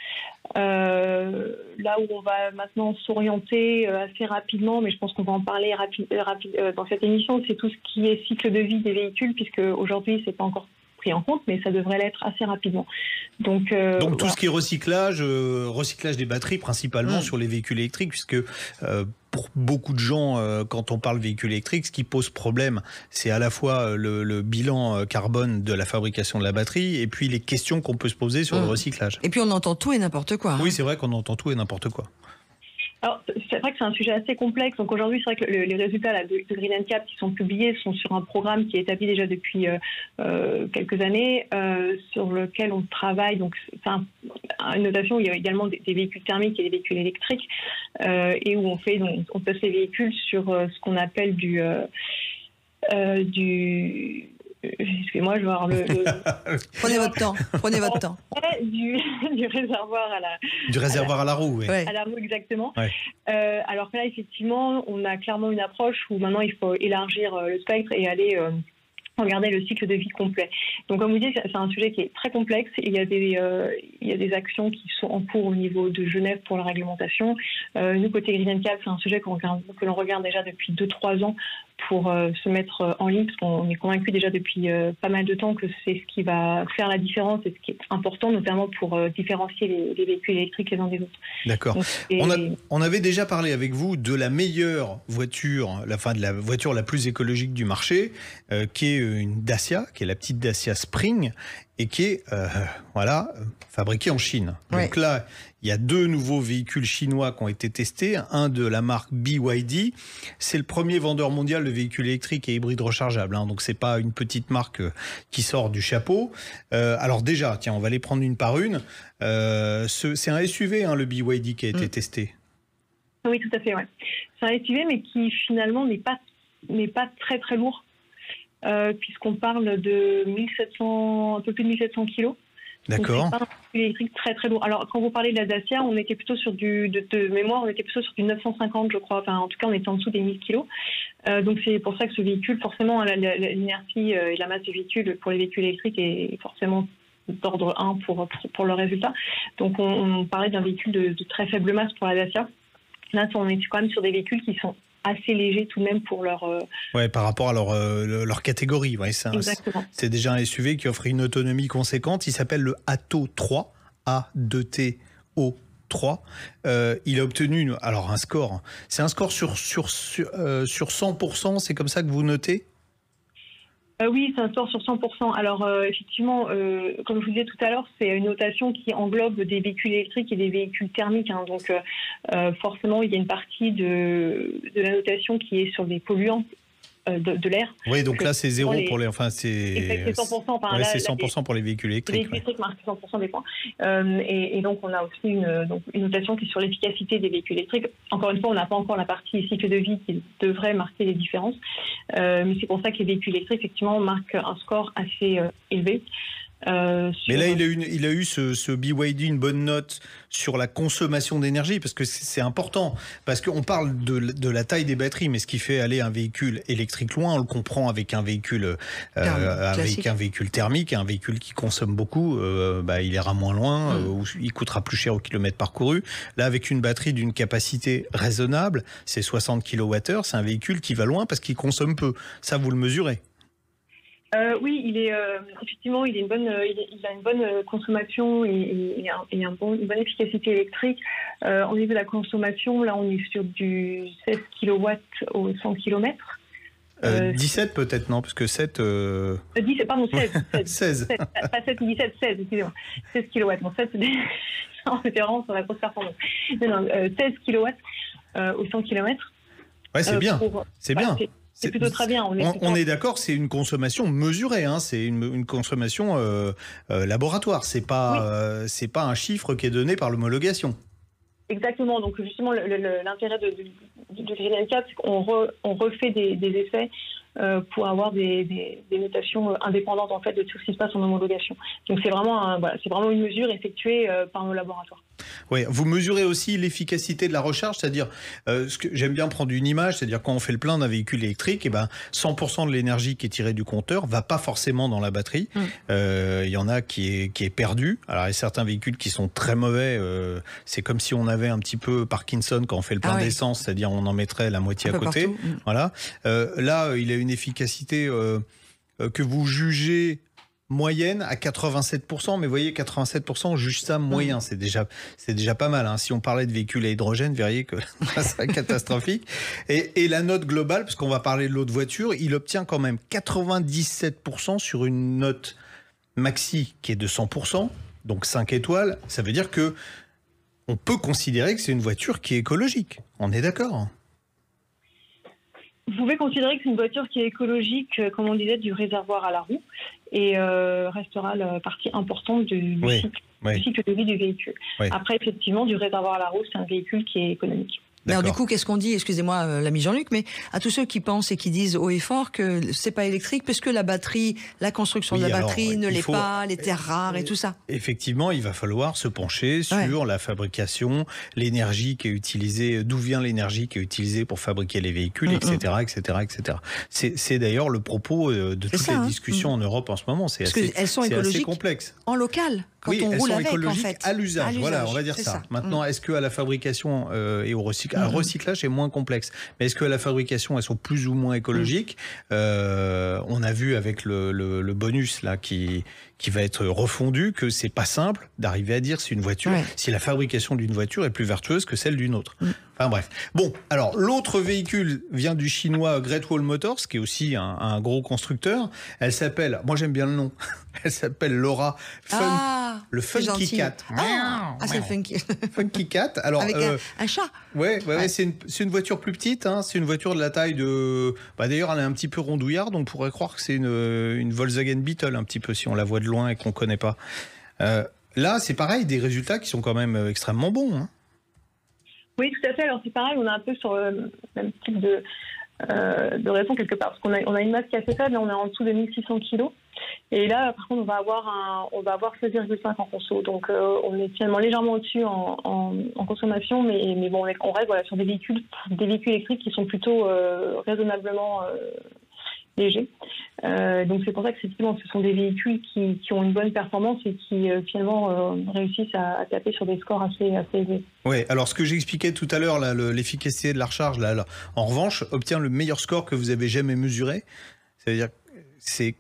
Speaker 5: Là où on va maintenant s'orienter assez rapidement, mais je pense qu'on va en parler dans cette émission, c'est tout ce qui est cycle de vie des véhicules, puisque aujourd'hui, c'est pas encore pris en compte, mais ça devrait l'être assez rapidement. Donc
Speaker 3: tout ce qui est recyclage des batteries principalement sur les véhicules électriques, puisque pour beaucoup de gens, quand on parle véhicule électrique, ce qui pose problème, c'est à la fois le bilan carbone de la fabrication de la batterie et puis les questions qu'on peut se poser sur le recyclage.
Speaker 2: Et puis on entend tout et n'importe quoi.
Speaker 3: Oui, c'est vrai qu'on entend tout et n'importe quoi.
Speaker 5: Alors, c'est vrai que c'est un sujet assez complexe. Donc aujourd'hui, c'est vrai que les résultats là, de Green NCAP qui sont publiés sont sur un programme qui est établi déjà depuis quelques années, sur lequel on travaille. Donc, c'est une notation où il y a également des véhicules thermiques et des véhicules électriques, et où on teste les véhicules sur ce qu'on appelle du excusez-moi, je vais avoir
Speaker 2: Prenez votre temps.
Speaker 5: Du réservoir à la...
Speaker 3: Du réservoir à la roue, oui.
Speaker 2: Ouais.
Speaker 5: À la roue, exactement.
Speaker 3: Ouais.
Speaker 5: Alors que là, effectivement, on a clairement une approche où maintenant, il faut élargir le spectre et aller
Speaker 9: regarder le cycle de vie complet. Donc, comme vous dites, c'est un sujet qui est très complexe. Il y a des actions qui sont en cours au niveau de Genève pour la réglementation. Nous, côté Green & Cap, c'est un sujet que l'on regarde déjà depuis 2-3 ans pour se mettre en ligne, parce qu'on est convaincu déjà depuis pas mal de temps que c'est ce qui va faire la différence et ce qui est important, notamment pour différencier les véhicules électriques les uns des autres.
Speaker 3: D'accord. On avait déjà parlé avec vous de la meilleure voiture, de la voiture la plus écologique du marché, qui est une Dacia, qui est la petite Dacia Spring, et qui est fabriquée en Chine.
Speaker 2: Ouais.
Speaker 3: Donc là, il y a 2 nouveaux véhicules chinois qui ont été testés, un de la marque BYD. C'est le premier vendeur mondial de véhicules électriques et hybrides rechargeables, hein, donc c'est pas une petite marque qui sort du chapeau. Alors déjà, tiens, on va les prendre une par une. C'est un SUV, hein, le BYD qui a été testé.
Speaker 9: Oui, tout à fait, ouais. C'est un SUV, mais qui finalement n'est pas très très lourd, puisqu'on parle de 1700, un peu plus de 1700 kilos.
Speaker 3: D'accord.
Speaker 9: Donc, c'est pas un véhicule électrique très très lourd. Alors, quand vous parlez de la Dacia, on était plutôt sur de mémoire, on était plutôt sur du 950, je crois. Enfin, en tout cas, on était en dessous des 1000 kilos. Donc, c'est pour ça que ce véhicule, forcément, l'inertie et la masse du véhicule pour les véhicules électriques est forcément d'ordre 1 pour le résultat. Donc, on parlait d'un véhicule de très faible masse pour la Dacia. Là, on est quand même sur des véhicules qui sont assez légers tout de même pour leur...
Speaker 3: par rapport à leur catégorie. Ouais, c'est déjà un SUV qui offre une autonomie conséquente. Il s'appelle le Atto 3, A2TO 3. Il a obtenu un score. C'est un score sur 100%, c'est comme ça que vous notez ?
Speaker 9: Oui, c'est un score sur 100%. Alors, effectivement, comme je vous disais tout à l'heure, c'est une notation qui englobe des véhicules électriques et des véhicules thermiques. Hein. Donc, forcément, il y a une partie de la notation qui est sur des polluants de l'air.
Speaker 3: Oui, donc là, c'est 0 pour les... Enfin,
Speaker 9: c'est 100%. Enfin,
Speaker 3: ouais, c'est 100% pour les véhicules électriques.
Speaker 9: Les véhicules électriques marquent 100% des points. Et donc, on a aussi une notation qui est sur l'efficacité des véhicules électriques. Encore une fois, on n'a pas encore la partie cycle de vie qui devrait marquer les différences. Mais c'est pour ça que les véhicules électriques, effectivement, marquent un score assez élevé.
Speaker 3: Mais là, il a eu ce BYD une bonne note sur la consommation d'énergie, parce que c'est important, parce qu'on parle de la taille des batteries, mais ce qui fait aller un véhicule électrique loin, on le comprend avec un véhicule thermique, un véhicule qui consomme beaucoup, il ira moins loin, ou il coûtera plus cher au kilomètre parcouru. Là, avec une batterie d'une capacité raisonnable, c'est 60 kWh, c'est un véhicule qui va loin parce qu'il consomme peu. Ça, vous le mesurez.
Speaker 9: Oui, effectivement, il a une bonne consommation et une bonne efficacité électrique. Au niveau de la consommation, là, on est sur du 16 kW au 100 km.
Speaker 3: 17 peut-être, non, parce que 7...
Speaker 9: 16.
Speaker 3: 16.
Speaker 9: Pas 7 ou 17, 16, excusez-moi. 16 kW. Bon, 7, c'était vraiment sur la grosse performance. Non, 16 kW au 100 km.
Speaker 3: Ouais, c'est bien. C'est bien.
Speaker 9: C'est plutôt très bien.
Speaker 3: On est d'accord, c'est une consommation mesurée, hein, c'est une consommation laboratoire. C'est pas un chiffre qui est donné par l'homologation.
Speaker 9: Exactement. Donc justement, l'intérêt du Green & Cap, c'est qu'on refait des essais pour avoir des notations indépendantes en fait de tout ce qui se passe en homologation. Donc c'est vraiment une mesure effectuée par nos laboratoires.
Speaker 3: Oui, vous mesurez aussi l'efficacité de la recharge, c'est-à-dire, ce que j'aime bien prendre une image, c'est-à-dire quand on fait le plein d'un véhicule électrique, 100% de l'énergie qui est tirée du compteur va pas forcément dans la batterie. Il y en a qui est perdu. Alors il y a certains véhicules qui sont très mauvais. C'est comme si on avait un petit peu Parkinson quand on fait le plein d'essence, c'est-à-dire on en mettrait la moitié à côté. Voilà. Là, il a une efficacité que vous jugez moyenne à 87%, mais vous voyez, 87%, juste ça, moyen, c'est déjà pas mal. Hein. Si on parlait de véhicules à hydrogène, vous verriez que ça serait catastrophique. Et la note globale, parce qu'on va parler de l'autre voiture, il obtient quand même 97% sur une note maxi qui est de 100%, donc 5 étoiles. Ça veut dire que on peut considérer que c'est une voiture qui est écologique. On est d'accord ?
Speaker 9: Vous pouvez considérer que c'est une voiture qui est écologique, comme on disait, du réservoir à la roue, et restera la partie importante du cycle de vie du véhicule. Après, effectivement, du réservoir à la roue, c'est un véhicule qui est économique.
Speaker 2: Alors du coup, qu'est-ce qu'on dit, excusez-moi l'ami Jean-Luc, mais à tous ceux qui pensent et qui disent haut et fort que c'est pas électrique parce que la batterie, la construction de la batterie ne l'est pas, les terres rares et tout ça.
Speaker 3: Effectivement, il va falloir se pencher sur la fabrication, l'énergie qui est utilisée, d'où vient l'énergie qui est utilisée pour fabriquer les véhicules, etc., etc. C'est d'ailleurs le propos de toutes les discussions en Europe en ce moment. C'est assez complexe.
Speaker 2: En local. Quand on roule avec, en fait.
Speaker 3: À l'usage, voilà, on va dire ça. Maintenant, est-ce qu'à la fabrication et au recyclage, le recyclage est moins complexe, mais est-ce qu'à la fabrication, elles sont plus ou moins écologiques on a vu avec le bonus là qui va être refondu que c'est pas simple d'arriver à dire si une voiture, si la fabrication d'une voiture est plus vertueuse que celle d'une autre. Enfin bref. Bon, alors l'autre véhicule vient du chinois Great Wall Motors, qui est aussi un gros constructeur. Elle s'appelle, moi j'aime bien le nom, elle s'appelle Laura le Funky Cat.
Speaker 2: C'est le Funky.
Speaker 3: Funky Cat. Alors,
Speaker 2: avec un chat.
Speaker 3: Ouais. C'est une voiture plus petite. Hein. C'est une voiture de la taille de. D'ailleurs, elle est un petit peu rondouillarde. On pourrait croire que c'est une Volkswagen Beetle un petit peu si on la voit de loin et qu'on connaît pas. Là, c'est pareil, des résultats qui sont quand même extrêmement bons. Hein.
Speaker 9: Oui, tout à fait. Alors c'est pareil, on est un peu sur le même type de raison quelque part, parce qu'on a une masse qui est assez faible, on est en dessous de 1600 kilos. Et là, par contre, on va avoir 16,5 en conso. Donc, on est finalement légèrement au-dessus en consommation, mais bon, on reste sur des véhicules électriques qui sont plutôt raisonnablement légers. Donc, c'est pour ça que effectivement, ce sont des véhicules qui ont une bonne performance et qui finalement réussissent à taper sur des scores assez élevés.
Speaker 3: Oui, alors ce que j'expliquais tout à l'heure, l'efficacité de la recharge, là, en revanche, obtient le meilleur score que vous avez jamais mesuré. C'est-à-dire, c'est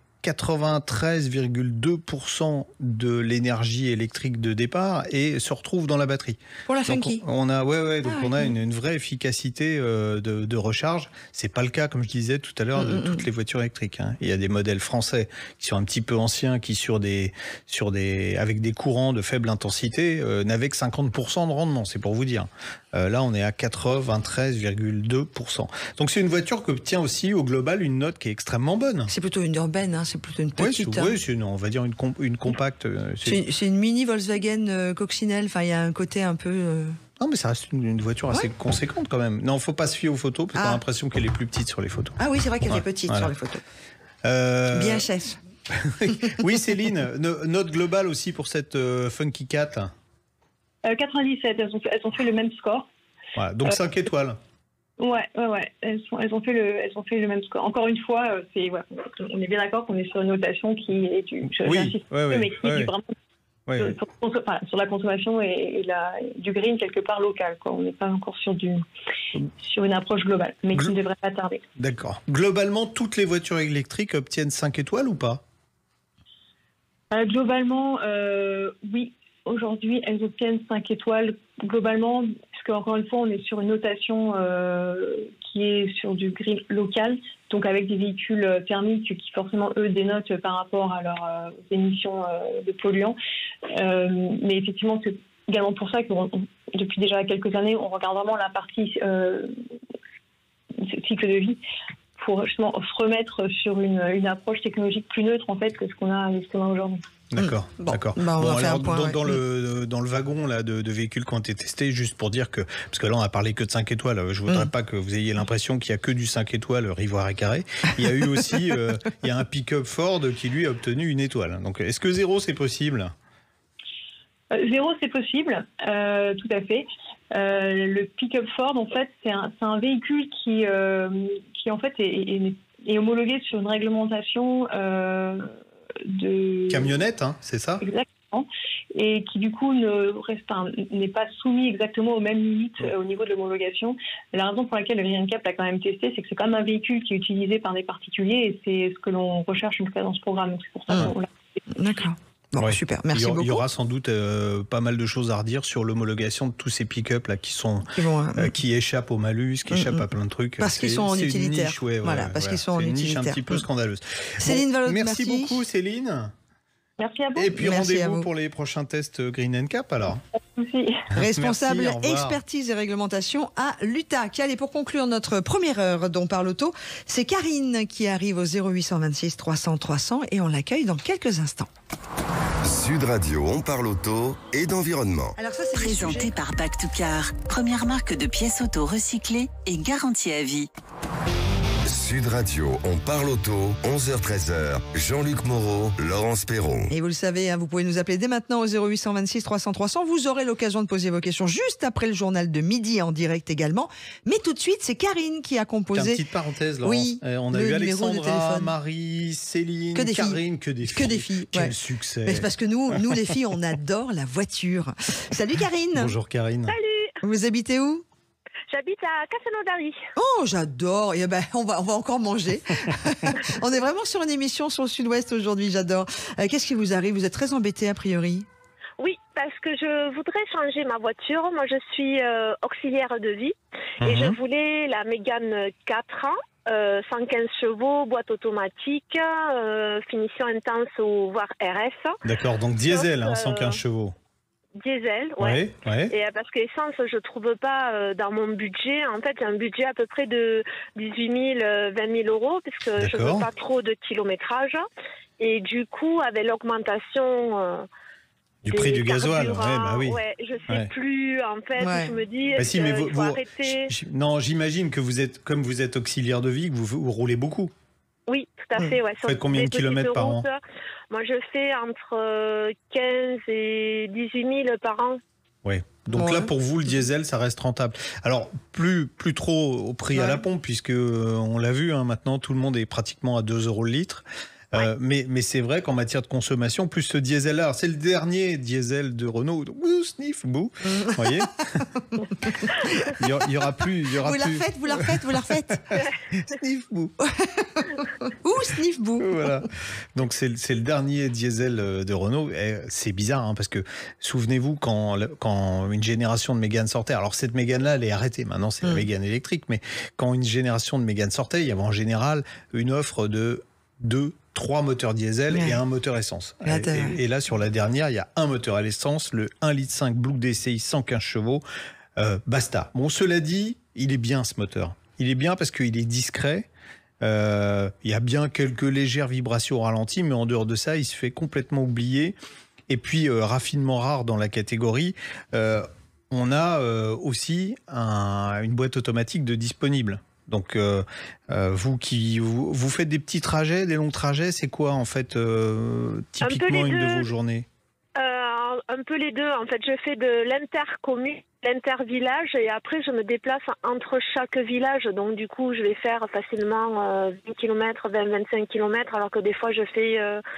Speaker 3: 93,2% de l'énergie électrique de départ et se retrouve dans la batterie.
Speaker 2: Pour la Funky.
Speaker 3: On a une vraie efficacité de recharge. C'est pas le cas, comme je disais tout à l'heure, de toutes les voitures électriques. Hein. Il y a des modèles français qui sont un petit peu anciens, qui avec des courants de faible intensité n'avaient que 50% de rendement. C'est pour vous dire. Là, on est à 93,2%. Donc c'est une voiture qui obtient aussi au global une note qui est extrêmement bonne.
Speaker 2: C'est plutôt une urbaine, hein, c'est plutôt une petite.
Speaker 3: Oui, on va dire une compacte.
Speaker 2: C'est une mini Volkswagen coccinelle. Enfin, il y a un côté un peu.
Speaker 3: Non, mais ça reste une voiture assez conséquente quand même. Non, faut pas se fier aux photos parce qu'on a l'impression qu'elle est plus petite sur les photos.
Speaker 2: Ah oui, c'est vrai qu'elle est petite sur les photos. Bien chef.
Speaker 3: Oui, Céline, note globale aussi pour cette Funky Cat.
Speaker 9: 97, elles ont fait le même score.
Speaker 3: Voilà, donc 5 étoiles.
Speaker 9: Ouais. Elles ont fait le même score. Encore une fois, on est bien d'accord qu'on est sur une notation qui est sur la consommation et du green quelque part local. Quoi. On n'est pas encore sur une approche globale, mais qui ne devrait pas tarder.
Speaker 3: D'accord. Globalement, toutes les voitures électriques obtiennent 5 étoiles ou pas ?
Speaker 9: Globalement, oui. Aujourd'hui, elles obtiennent 5 étoiles globalement, puisque encore une fois, on est sur une notation qui est sur du green local, donc avec des véhicules thermiques qui forcément, eux, dénotent par rapport à leurs émissions de polluants. Mais effectivement, c'est également pour ça que depuis déjà quelques années, on regarde vraiment la partie cycle de vie pour justement se remettre sur une approche technologique plus neutre en fait que ce qu'on a aujourd'hui.
Speaker 3: D'accord, d'accord. Alors, dans le wagon là, de véhicules qui ont été testés, juste pour dire que, parce que là on a parlé que de 5 étoiles, je voudrais pas que vous ayez l'impression qu'il y a que du 5 étoiles Rivoire et Carré. Il y a eu aussi il y a un pick-up Ford qui lui a obtenu 1 étoile. Donc est-ce que 0 c'est possible ?
Speaker 9: 0 c'est possible, tout à fait. Le pick-up Ford en fait c'est un véhicule qui en fait est homologué sur une réglementation de
Speaker 3: camionnette, hein, c'est ça ?
Speaker 9: Exactement. Et qui du coup n'est pas soumis exactement aux mêmes limites au niveau de l'homologation. La raison pour laquelle le Green Cap l'a quand même testé, c'est que c'est quand même un véhicule qui est utilisé par des particuliers et c'est ce que l'on recherche dans ce programme. Donc c'est pour ça qu'on l'a testé.
Speaker 2: D'accord. Bon, super, merci beaucoup.
Speaker 3: Il y aura sans doute pas mal de choses à redire sur l'homologation de tous ces pick-up là qui échappent au malus, qui échappent à plein de trucs.
Speaker 2: Parce qu'ils sont en utilitaire. Parce qu'ils sont en utilitaire.
Speaker 3: C'est une niche un petit peu scandaleuse.
Speaker 2: Céline Valot,
Speaker 3: merci beaucoup Céline.
Speaker 9: Merci à vous.
Speaker 3: Et puis rendez-vous pour les prochains tests Green Cap alors.
Speaker 2: Responsable
Speaker 3: merci,
Speaker 2: expertise et réglementation à l'UTAC. Allez, pour conclure notre première heure dont parle auto, c'est Karine qui arrive au 0826 300 300 et on l'accueille dans quelques instants.
Speaker 1: Sud Radio, on parle auto et d'environnement.
Speaker 2: Alors ça, c'est
Speaker 8: Présenté par Back to Car, première marque de pièces auto recyclées et garantie à vie.
Speaker 1: Sud Radio, on parle auto, 11h-13h. Jean-Luc Moreau, Laurence Perron.
Speaker 2: Et vous le savez, vous pouvez nous appeler dès maintenant au 0826 300 300. Vous aurez l'occasion de poser vos questions juste après le journal de midi en direct également. Mais tout de suite, c'est Karine qui a composé.
Speaker 3: Une petite parenthèse, Laurence.
Speaker 2: Oui,
Speaker 3: on a eu Alexandra, Marie, Céline,
Speaker 2: que des
Speaker 3: Karine, que des filles.
Speaker 2: Que des filles.
Speaker 3: Quel
Speaker 2: ouais.
Speaker 3: succès.
Speaker 2: Mais c'est parce que nous les filles, on adore la voiture. Salut Karine.
Speaker 3: Bonjour Karine.
Speaker 10: Salut.
Speaker 2: Vous habitez où?
Speaker 10: J'habite à Castelnaudary.
Speaker 2: Oh, j'adore. Et ben, on va encore manger. On est vraiment sur une émission sur le Sud-Ouest aujourd'hui, j'adore. Qu'est-ce qui vous arrive? Vous êtes très embêtée a priori?
Speaker 10: Oui, parce que je voudrais changer ma voiture. Moi, je suis auxiliaire de vie et je voulais la Mégane 4 ans, 115 chevaux, boîte automatique, finition intense ou voire RS.
Speaker 3: D'accord, donc diesel, 115 chevaux.
Speaker 10: Diesel, ouais. Et parce que l'essence, je trouve pas dans mon budget. En fait, j'ai un budget à peu près de 18 000, 20 000 euros, puisque je veux pas trop de kilométrage. Et du coup, avec l'augmentation
Speaker 3: du prix du gasoil, oui.
Speaker 10: Ouais, je sais plus. En fait, je me dis, il faut arrêter.
Speaker 3: Non, j'imagine que vous êtes, comme vous êtes auxiliaire de vie, que vous roulez beaucoup.
Speaker 10: Oui, tout à fait. Ouais.
Speaker 3: Vous faites combien de kilomètres par an?
Speaker 10: Moi, je fais entre 15 et 18 000 par an.
Speaker 3: Oui. Donc là, pour vous, le diesel, ça reste rentable. Alors, plus trop au prix à la pompe, puisque on l'a vu, maintenant, tout le monde est pratiquement à 2 € le litre. Mais c'est vrai qu'en matière de consommation, plus ce diesel-là, c'est le dernier diesel de Renault. Ouh, sniff, bou. Vous voyez? Il y aura plus.
Speaker 2: Vous la refaites.
Speaker 3: Sniff, bou.
Speaker 2: Ouh, sniff, bou.
Speaker 3: Voilà. Donc c'est le dernier diesel de Renault. Et c'est bizarre, parce que souvenez-vous quand une génération de Mégane sortait. Alors cette Mégane-là, elle est arrêtée. Maintenant, c'est la Mégane électrique. Mais quand une génération de Mégane sortait, il y avait en général une offre de 3 moteurs diesel et un moteur essence. Et là, sur la dernière, il y a un moteur à l'essence, le 1,5 litre Blue DCI 115 chevaux. Basta. Bon, cela dit, il est bien ce moteur. Il est bien parce qu'il est discret. Il y a bien quelques légères vibrations au ralenti, mais en dehors de ça, il se fait complètement oublier. Et puis, raffinement rare dans la catégorie, on a aussi une boîte automatique de disponible. Donc, vous faites des petits trajets, des longs trajets, c'est quoi en fait typiquement une de vos journées?
Speaker 10: Un peu les deux. En fait, je fais de l'intercommune, l'intervillage, et après je me déplace entre chaque village. Donc du coup, je vais faire facilement 20 km, 20-25 km, alors que des fois je fais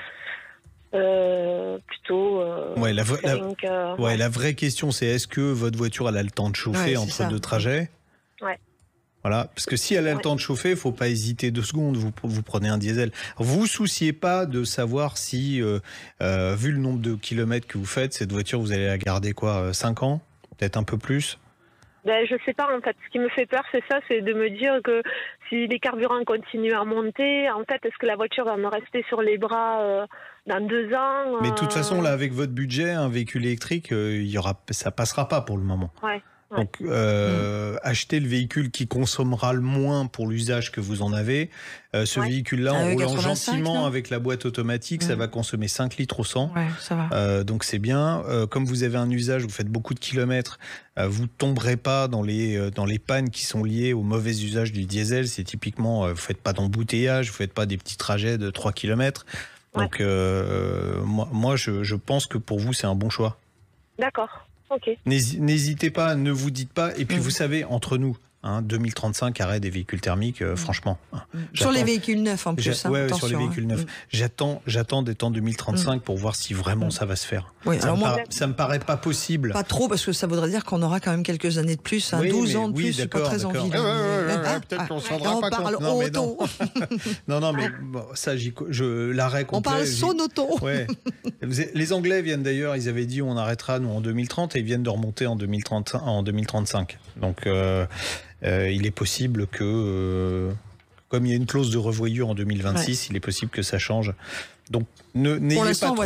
Speaker 10: plutôt.
Speaker 3: La vraie question, c'est est-ce que votre voiture elle a le temps de chauffer entre deux trajets?
Speaker 10: Ouais.
Speaker 3: Voilà, parce que si elle a le temps de chauffer, il ne faut pas hésiter 2 secondes, vous prenez un diesel. Vous vous souciez pas de savoir si, vu le nombre de kilomètres que vous faites, cette voiture, vous allez la garder 5 ans? Peut-être un peu plus?
Speaker 10: Je sais pas, en fait. Ce qui me fait peur, c'est de me dire que si les carburants continuent à monter, en fait, est-ce que la voiture va me rester sur les bras dans 2 ans
Speaker 3: Mais de toute façon, là, avec votre budget, un véhicule électrique, ça passera pas pour le moment.
Speaker 10: Ouais.
Speaker 3: Donc, achetez le véhicule qui consommera le moins pour l'usage que vous en avez. Ce véhicule-là, en roulant gentiment avec la boîte automatique, ça va consommer 5 litres au 100.
Speaker 2: Ouais, ça va.
Speaker 3: Donc, c'est bien. Comme vous avez un usage, vous faites beaucoup de kilomètres, vous ne tomberez pas dans les pannes qui sont liées au mauvais usage du diesel. C'est typiquement, vous ne faites pas d'embouteillage, vous ne faites pas des petits trajets de 3 kilomètres. Donc, moi, je pense que pour vous, c'est un bon choix.
Speaker 10: D'accord. Okay.
Speaker 3: N'hésitez pas, ne vous dites pas. Et puis vous savez, entre nous, 2035, arrêt des véhicules thermiques, franchement.
Speaker 2: Sur les véhicules neufs en plus.
Speaker 3: Sur les véhicules neufs. J'attends d'être en 2035 pour voir si vraiment ça va se faire.
Speaker 2: Oui,
Speaker 3: ça me paraît pas possible.
Speaker 2: Pas trop, parce que ça voudrait dire qu'on aura quand même quelques années de plus, 12 ans de plus, j'ai pas très envie.
Speaker 3: Peut-être qu'on ne se rendra pas compte. Non, mais ça, l'arrêt complet.
Speaker 2: On parle sonoto.
Speaker 3: Ouais. Les Anglais viennent d'ailleurs, ils avaient dit on arrêtera nous en 2030 et ils viennent de remonter en 2035. Donc il est possible que comme il y a une clause de revoyure en 2026, il est possible que ça change. Donc n'ayez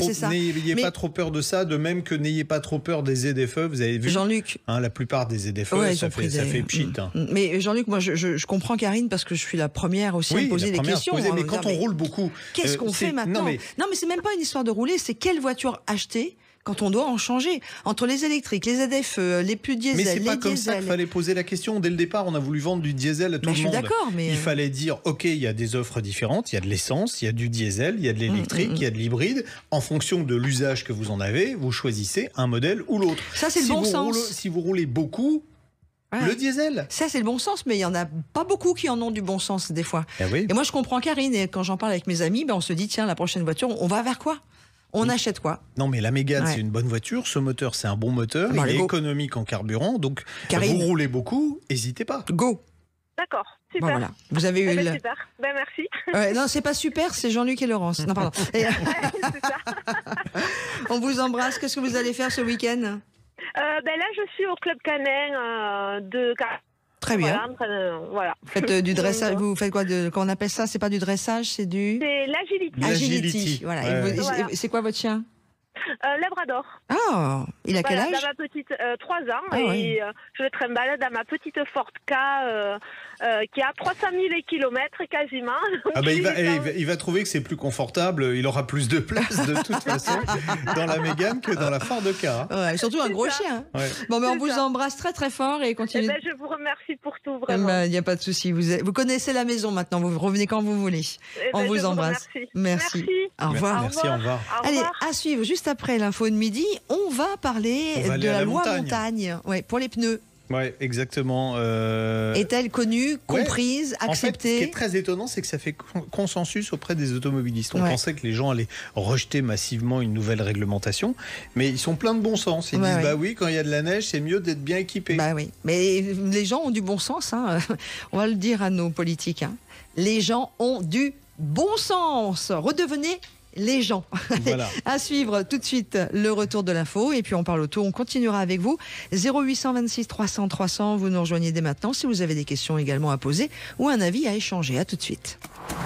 Speaker 3: pas trop peur de ça, de même que n'ayez pas trop peur des ZFE. Vous avez vu,
Speaker 2: Jean-Luc,
Speaker 3: la plupart des ZFE, ça fait pchit.
Speaker 2: Mais Jean-Luc, moi je comprends Karine parce que je suis la première aussi à me poser des questions.
Speaker 3: Mais quand on roule beaucoup,
Speaker 2: qu'est-ce qu'on fait maintenant? Non, mais c'est même pas une histoire de rouler, c'est quelle voiture acheter quand on doit en changer. Entre les électriques, les ZFE, les plus diesel, les diesel.
Speaker 3: Mais c'est pas comme ça qu'il fallait poser la question. Dès le départ, on a voulu vendre du diesel à tout le monde.
Speaker 2: Je suis d'accord, mais...
Speaker 3: Il fallait dire, OK, il y a des offres différentes. Il y a de l'essence, il y a du diesel, il y a de l'électrique, il y a de l'hybride. En fonction de l'usage que vous en avez, vous choisissez un modèle ou l'autre.
Speaker 2: Ça, c'est le bon sens.
Speaker 3: Si vous roulez beaucoup... Le diesel.
Speaker 2: Ça, c'est le bon sens, mais il n'y en a pas beaucoup qui en ont du bon sens, des fois.
Speaker 3: Oui.
Speaker 2: Et moi, je comprends Karine, et quand j'en parle avec mes amis, on se dit, tiens, la prochaine voiture, on va vers quoi? On achète quoi? Non,
Speaker 3: mais la Mégane, c'est une bonne voiture. Ce moteur, c'est un bon moteur. Il est économique en carburant. Donc,
Speaker 2: Karine,
Speaker 3: vous roulez beaucoup, n'hésitez pas.
Speaker 2: Go.
Speaker 10: D'accord, super.
Speaker 2: Voilà. Vous avez eu
Speaker 10: super. Merci.
Speaker 2: Non, c'est pas super, c'est Jean-Luc et Laurence. Non, pardon.
Speaker 10: C'est ça.
Speaker 2: On vous embrasse. Qu'est-ce que vous allez faire ce week-end?
Speaker 10: Là, je suis au Club Canin de...
Speaker 2: Très bien.
Speaker 10: Voilà.
Speaker 2: Vous faites du dressage. Vous faites quoi quand on appelle ça? C'est pas du dressage, c'est du...
Speaker 10: C'est l'agility.
Speaker 2: Agility. Voilà.
Speaker 10: Voilà.
Speaker 2: C'est quoi votre chien?
Speaker 10: Labrador.
Speaker 2: Ah, il a quel âge?
Speaker 10: Dans ma petite 3 ans et je le trimballe dans ma petite Ford Ka qui a 300 000 kilomètres quasiment.
Speaker 3: Il va trouver que c'est plus confortable, il aura plus de place de toute façon dans la Mégane que dans la Ford Ka.
Speaker 2: Ouais, surtout un gros chien. Ouais. Bon, mais on vous embrasse très très fort et continuez.
Speaker 10: Je vous remercie pour tout, vraiment.
Speaker 2: Il n'y a pas de souci. Vous connaissez la maison maintenant, vous revenez quand vous voulez. On vous embrasse. Merci. Au revoir.
Speaker 3: Merci, au revoir.
Speaker 2: Allez, à suivre, juste après l'info de midi, on va parler de la loi montagne pour les pneus.
Speaker 3: Oui, exactement.
Speaker 2: Est-elle connue, comprise, acceptée?
Speaker 3: En fait, ce qui est très étonnant, c'est que ça fait consensus auprès des automobilistes. On pensait que les gens allaient rejeter massivement une nouvelle réglementation, mais ils sont pleins de bon sens. Ils disent, bah oui, quand il y a de la neige, c'est mieux d'être bien équipé.
Speaker 2: Bah oui, mais les gens ont du bon sens. On va le dire à nos politiques. Les gens ont du bon sens. Redevenez les gens. Voilà. À suivre tout de suite le retour de l'info et puis on parle auto, on continuera avec vous. 0826 300 300, vous nous rejoignez dès maintenant si vous avez des questions également à poser ou un avis à échanger. À tout de suite.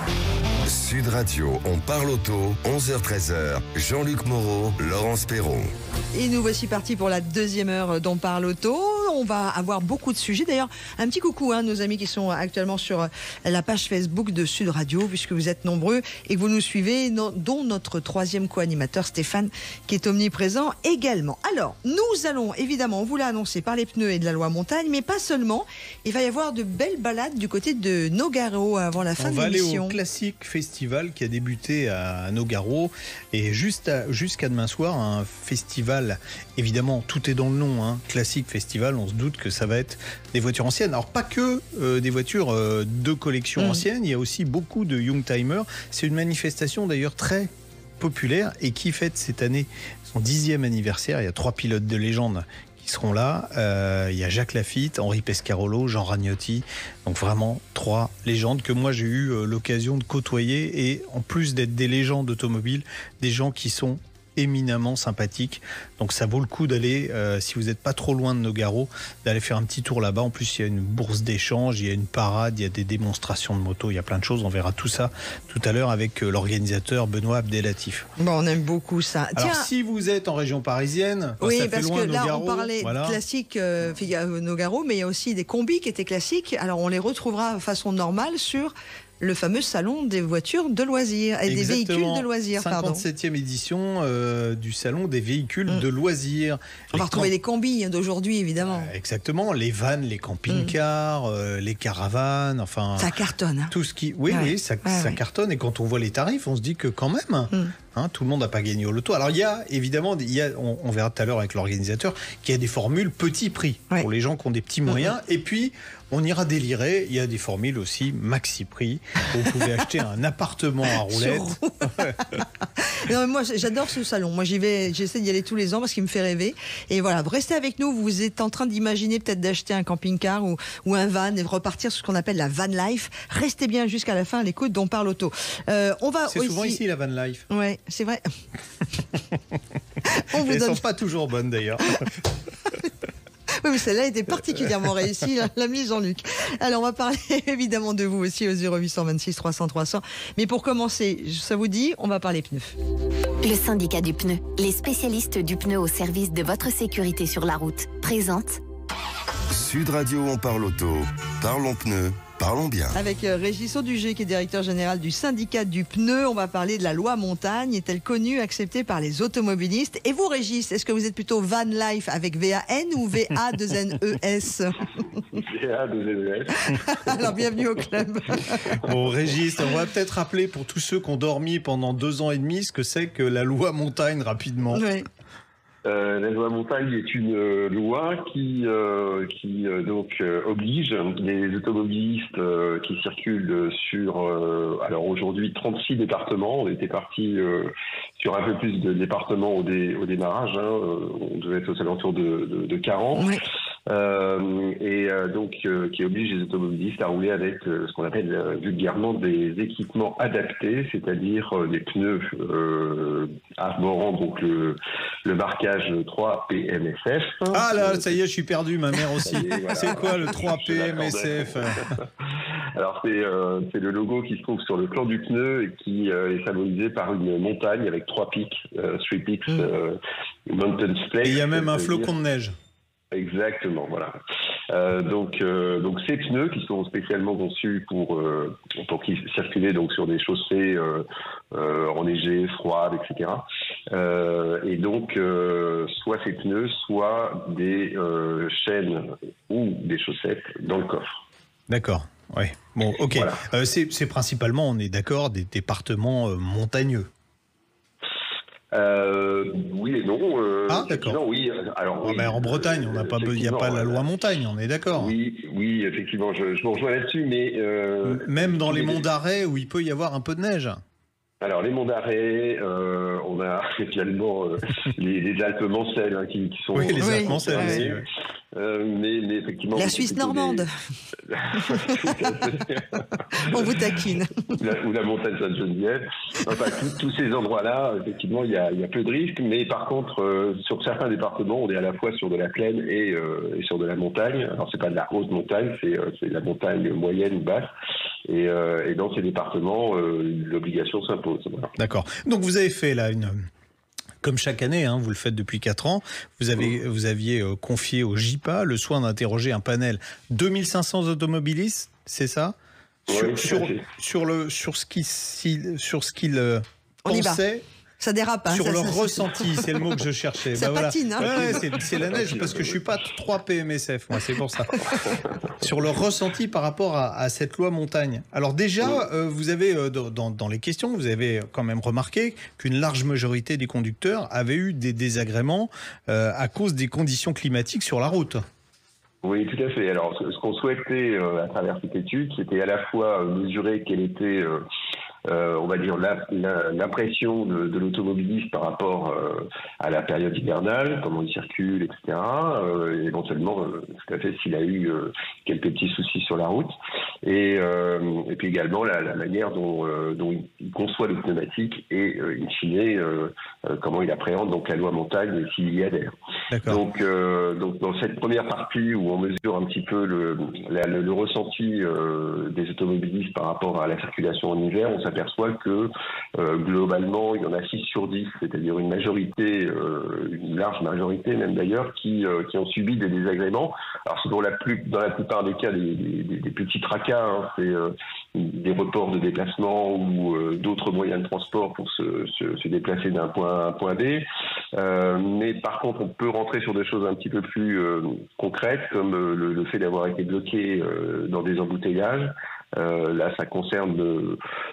Speaker 1: Sud Radio, on parle auto, 11h-13h. Jean-Luc Moreau, Laurence Perron.
Speaker 2: Et nous voici partis pour la deuxième heure d'On parle auto. On va avoir beaucoup de sujets. D'ailleurs, un petit coucou à nos amis qui sont actuellement sur la page Facebook de Sud Radio, puisque vous êtes nombreux et que vous nous suivez, dont notre troisième co-animateur Stéphane, qui est omniprésent également. Alors, nous allons, évidemment, on vous l'a annoncé, parler pneus et de la loi montagne, mais pas seulement. Il va y avoir de belles balades du côté de Nogaro avant la fin de l'émission.
Speaker 3: On va aller au Classic Festival qui a débuté à Nogaro et jusqu'à demain soir, un festival, évidemment, tout est dans le nom, Classic Festival, on se doute que ça va être des voitures anciennes. Alors pas que des voitures de collection ancienne, il y a aussi beaucoup de Youngtimers. C'est une manifestation d'ailleurs très populaire et qui fête cette année son 10e anniversaire. Il y a 3 pilotes de légende qui seront là. Il y a Jacques Lafitte, Henri Pescarolo, Jean Ragnotti. Donc vraiment 3 légendes que moi j'ai eu l'occasion de côtoyer et en plus d'être des légendes automobiles, des gens qui sont éminemment sympathique. Donc ça vaut le coup d'aller, si vous n'êtes pas trop loin de Nogaro, d'aller faire un petit tour là-bas. En plus, il y a une bourse d'échange, il y a une parade, il y a des démonstrations de motos, il y a plein de choses. On verra tout ça tout à l'heure avec l'organisateur Benoît Abdelatif.
Speaker 2: Bon, on aime beaucoup ça.
Speaker 3: Alors, si vous êtes en région parisienne,
Speaker 2: oui,
Speaker 3: ça
Speaker 2: parce
Speaker 3: fait loin,
Speaker 2: que là,
Speaker 3: Nogaro,
Speaker 2: on parlait classique Nogaro, mais il y a aussi des combis qui étaient classiques. Alors, on les retrouvera de façon normale sur le fameux salon des voitures de loisirs et des véhicules de loisirs.
Speaker 3: 57e édition du salon des véhicules de loisirs.
Speaker 2: On va retrouver les combis d'aujourd'hui, évidemment.
Speaker 3: Exactement, les vannes, les camping-cars, les caravanes, enfin...
Speaker 2: Ça cartonne.
Speaker 3: Tout ce qui... Oui, ça cartonne. Et quand on voit les tarifs, on se dit que quand même... tout le monde n'a pas gagné au loto. Alors il y a évidemment, on verra tout à l'heure avec l'organisateur, qu'il y a des formules petit prix pour les gens qui ont des petits moyens. Et puis on ira délirer. Il y a des formules aussi maxi prix. Vous pouvez acheter un appartement à roulettes.
Speaker 2: Non, mais moi j'adore ce salon. Moi j'essaie d'y aller tous les ans parce qu'il me fait rêver. Et voilà, restez avec nous. Vous êtes en train d'imaginer peut-être d'acheter un camping-car ou un van et repartir sur ce qu'on appelle la van life. Restez bien jusqu'à la fin à l'écoute d'On parle auto. On va
Speaker 3: C'est souvent ici la van life.
Speaker 2: Ouais. C'est vrai.
Speaker 3: Elles ne sont pas toujours bonnes d'ailleurs.
Speaker 2: Oui, mais celle-là était particulièrement réussie, l'ami Jean-Luc. Alors, on va parler évidemment de vous aussi au 0826 300 300. Mais pour commencer, ça vous dit, on va parler pneus.
Speaker 7: Le syndicat du pneu, les spécialistes du pneu au service de votre sécurité sur la route, présente
Speaker 1: Sud Radio, on parle auto. Parlons pneus, parlons bien.
Speaker 2: Avec Régis Audugé, qui est directeur général du syndicat du pneu, on va parler de la loi montagne. Est-elle connue, acceptée par les automobilistes? Et vous, Régis, est-ce que vous êtes plutôt van life avec VAN ou VA2NES?
Speaker 11: VA2NES.
Speaker 2: Alors, bienvenue au club.
Speaker 3: Bon, Régis, on va peut-être rappeler pour tous ceux qui ont dormi pendant 2 ans et demi ce que c'est que la loi montagne rapidement.
Speaker 2: Oui.
Speaker 11: La loi montagne est une loi qui oblige les automobilistes qui circulent sur alors aujourd'hui 36 départements. On était parti sur un peu plus de départements au démarrage. On devait être aux alentours de 40. Oui. Qui oblige les automobilistes à rouler avec ce qu'on appelle vulgairement des équipements adaptés, c'est-à-dire des pneus arborant donc le marquage 3PMSF.
Speaker 3: Ah là, ça y est, je suis perdu, ma mère aussi. Voilà. C'est quoi le 3PMSF?
Speaker 11: Alors c'est le logo qui se trouve sur le flanc du pneu et qui est symbolisé par une montagne avec 3 pics, 3 peaks, mountain slate.
Speaker 3: Et il y a même un flocon de neige.
Speaker 11: Exactement, voilà. Donc ces pneus qui sont spécialement conçus pour qu'ils circuler donc sur des chaussées enneigées, froides, etc. Et donc soit ces pneus, soit des chaînes ou des chaussettes dans le coffre.
Speaker 3: D'accord. Oui. Bon, ok. Voilà. C'est principalement, on est d'accord, des départements montagneux.
Speaker 11: Oui et non.
Speaker 3: Ah d'accord.
Speaker 11: Non, oui. Alors, oui,
Speaker 3: en Bretagne, on n'a pas, il n'y a pas la loi montagne, on est d'accord.
Speaker 11: Oui, effectivement, je vous rejoins là-dessus, mais
Speaker 3: même dans les monts d'arrêt où il peut y avoir un peu de neige.
Speaker 11: Alors les monts d'arrêt, on a également les Alpes Mancelles qui sont.
Speaker 3: Oui, les Alpes Mancelles aussi.
Speaker 11: Mais effectivement.
Speaker 2: La Suisse normande. On vous taquine.
Speaker 11: Ou la montagne Sainte-Geneviève. Enfin, tous ces endroits-là, effectivement, il y a peu de risques. Mais par contre, sur certains départements, on est à la fois sur de la plaine et sur de la montagne. Alors, c'est pas de la haute montagne, c'est la montagne moyenne ou basse. Et dans ces départements, l'obligation s'impose. Voilà.
Speaker 3: D'accord. Donc, vous avez fait là comme chaque année, vous le faites depuis 4 ans, vous aviez confié au JIPA le soin d'interroger un panel 2500 automobilistes, c'est ça?
Speaker 11: Oui,
Speaker 3: sur ce qu'ils pensaient.
Speaker 2: Ça dérape.
Speaker 3: Sur leur ressenti, c'est le mot que je cherchais.
Speaker 2: Ça patine.
Speaker 3: C'est la neige, parce que je ne suis pas 3 PMSF, moi, c'est pour ça. Sur leur ressenti par rapport à cette loi montagne. Alors déjà, vous avez, dans les questions, vous avez quand même remarqué qu'une large majorité des conducteurs avaient eu des désagréments à cause des conditions climatiques sur la route.
Speaker 11: Oui, tout à fait. Alors, ce qu'on souhaitait à travers cette étude, c'était à la fois mesurer quelle était... on va dire l'impression de l'automobiliste par rapport à la période hivernale, comment il circule, etc. Éventuellement, tout à fait, s'il a eu quelques petits soucis sur la route. Et puis également la manière dont il conçoit le pneumatique et, in fine, comment il appréhende donc la loi montagne et s'il y adhère. Donc dans cette première partie où on mesure un petit peu le ressenti des automobilistes par rapport à la circulation en hiver, on s'aperçoit que globalement il y en a 6 sur 10, c'est-à-dire une majorité, une large majorité même d'ailleurs, qui ont subi des désagréments. Alors c'est dans la plupart des cas des petits tracas, c'est des reports de déplacement ou d'autres moyens de transport pour se déplacer d'un point A à un point B. Mais par contre, on peut rentrer sur des choses un petit peu plus concrètes, comme le fait d'avoir été bloqué dans des embouteillages. Là, ça concerne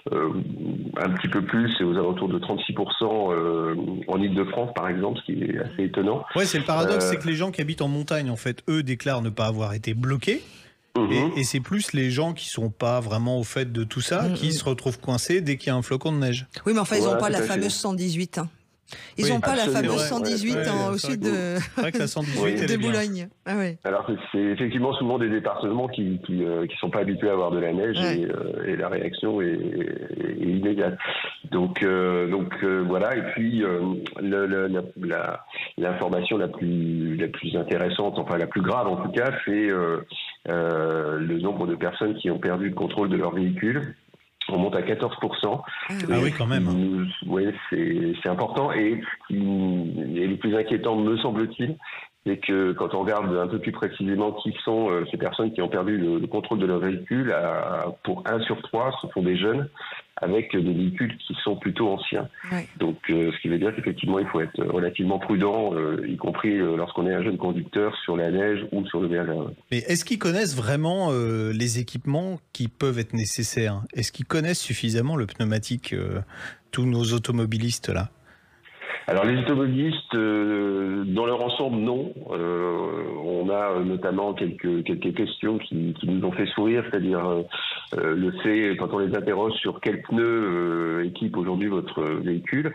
Speaker 11: un petit peu plus, c'est aux alentours de 36% en Île-de-France, par exemple, ce qui est assez étonnant.
Speaker 3: Ouais, c'est le paradoxe, c'est que les gens qui habitent en montagne, en fait, eux déclarent ne pas avoir été bloqués. Et c'est plus les gens qui sont pas vraiment au fait de tout ça qui se retrouvent coincés dès qu'il y a un flocon de neige.
Speaker 2: Oui, mais enfin, ils n'ont pas la fameuse 118. Ils n'ont pas la fameuse
Speaker 11: absolument.
Speaker 2: 118 au sud de,
Speaker 3: C'est vrai que la 118
Speaker 2: de Boulogne. Ah ouais.
Speaker 11: Alors c'est effectivement souvent des départements qui sont pas habitués à avoir de la neige et la réaction est immédiate. Donc voilà. Et puis l'information la plus intéressante, enfin la plus grave en tout cas, c'est le nombre de personnes qui ont perdu le contrôle de leur véhicule. On monte à 14%.
Speaker 3: Ah oui, quand même.
Speaker 11: Oui, c'est important. Et le plus inquiétant, me semble-t-il, c'est que quand on regarde un peu plus précisément qui sont ces personnes qui ont perdu le contrôle de leur véhicule, pour 1 sur 3, ce sont des jeunes avec des véhicules qui sont plutôt anciens. Ouais. Donc, ce qui veut dire qu'effectivement, il faut être relativement prudent, y compris lorsqu'on est un jeune conducteur sur la neige ou sur le verglas.
Speaker 3: Mais est-ce qu'ils connaissent vraiment les équipements qui peuvent être nécessaires? Est-ce qu'ils connaissent suffisamment le pneumatique, tous nos automobilistes là?
Speaker 11: Alors les automobilistes, dans leur ensemble, non. On a notamment quelques questions qui nous ont fait sourire, c'est-à-dire le fait, quand on les interroge sur quels pneus équipe aujourd'hui votre véhicule,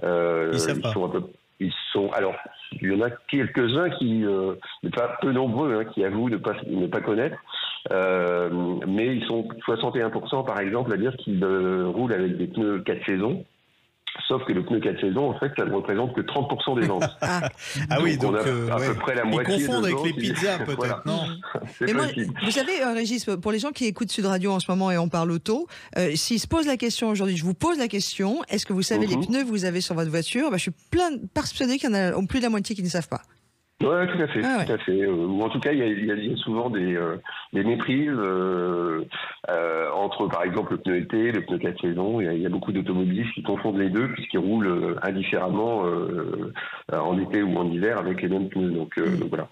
Speaker 11: il y en a quelques-uns qui, pas peu nombreux, qui avouent ne pas connaître, mais ils sont 61% par exemple à dire qu'ils roulent avec des pneus 4 saisons. Sauf que le pneu 4 saisons, en fait, ça ne représente que 30% des ventes.
Speaker 3: Oui, donc
Speaker 11: on a à peu près la moitié.
Speaker 3: Ils confondent avec les pizzas, peut-être, voilà. Non?
Speaker 2: Mais moi, vous savez, Régis, pour les gens qui écoutent Sud Radio en ce moment et on parle auto, s'ils se posent la question aujourd'hui, je vous pose la question, est-ce que vous savez les pneus que vous avez sur votre voiture? Je suis persuadé qu'il y en a plus de la moitié qui ne savent pas.
Speaker 11: Oui, tout à fait, tout à fait. Ou en tout cas, il y a souvent des méprises entre, par exemple, le pneu été, le pneu 4 saisons. Il y a beaucoup d'automobilistes qui confondent les deux puisqu'ils roulent indifféremment en été ou en hiver avec les mêmes pneus. Donc voilà.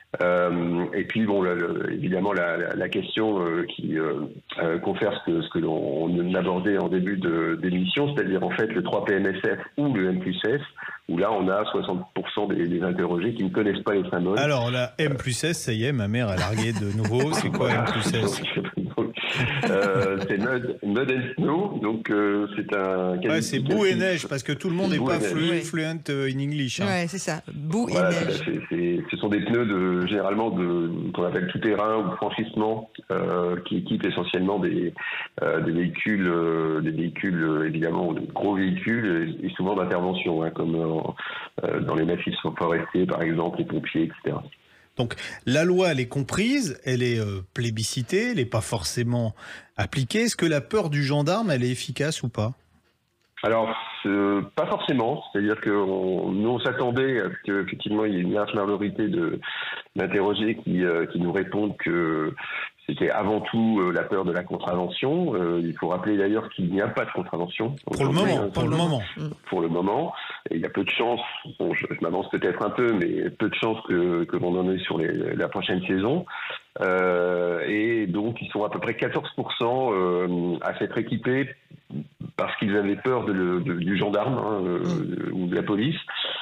Speaker 11: Et puis bon, évidemment la question qui confère ce que l'on abordait en début d'émission, c'est-à-dire en fait le 3PMSF ou le M+S, où là on a 60% des interrogés qui ne connaissent pas les symboles.
Speaker 3: Alors la M+S, ça y est, ma mère a largué de nouveau. C'est quoi M+S?
Speaker 11: C'est Mud and Snow, donc c'est un...
Speaker 3: Ouais, c'est boue et neige, parce que tout le monde n'est pas fluent in English. Hein.
Speaker 2: Ouais, c'est ça, boue et neige.
Speaker 11: Ce sont des pneus généralement qu'on appelle tout-terrain ou franchissement, qui équipent essentiellement des véhicules évidemment, de gros véhicules et souvent d'intervention, comme dans les massifs forestiers par exemple, les pompiers, etc.
Speaker 3: Donc la loi, elle est comprise, elle est plébiscitée, elle n'est pas forcément appliquée. Est-ce que la peur du gendarme, elle est efficace ou pas?
Speaker 11: Alors, pas forcément. C'est-à-dire que nous, on s'attendait à ce qu'effectivement, il y ait une large majorité d'interrogés qui nous répondent que c'était avant tout la peur de la contravention. Il faut rappeler d'ailleurs qu'il n'y a pas de contravention.
Speaker 3: Pour le moment.
Speaker 11: Pour le moment. Et il y a peu de chances, je m'avance peut-être un peu, mais peu de chances que l'on en ait sur la prochaine saison. Et donc, ils sont à peu près 14% à s'être équipés parce qu'ils avaient peur du gendarme ou de la police.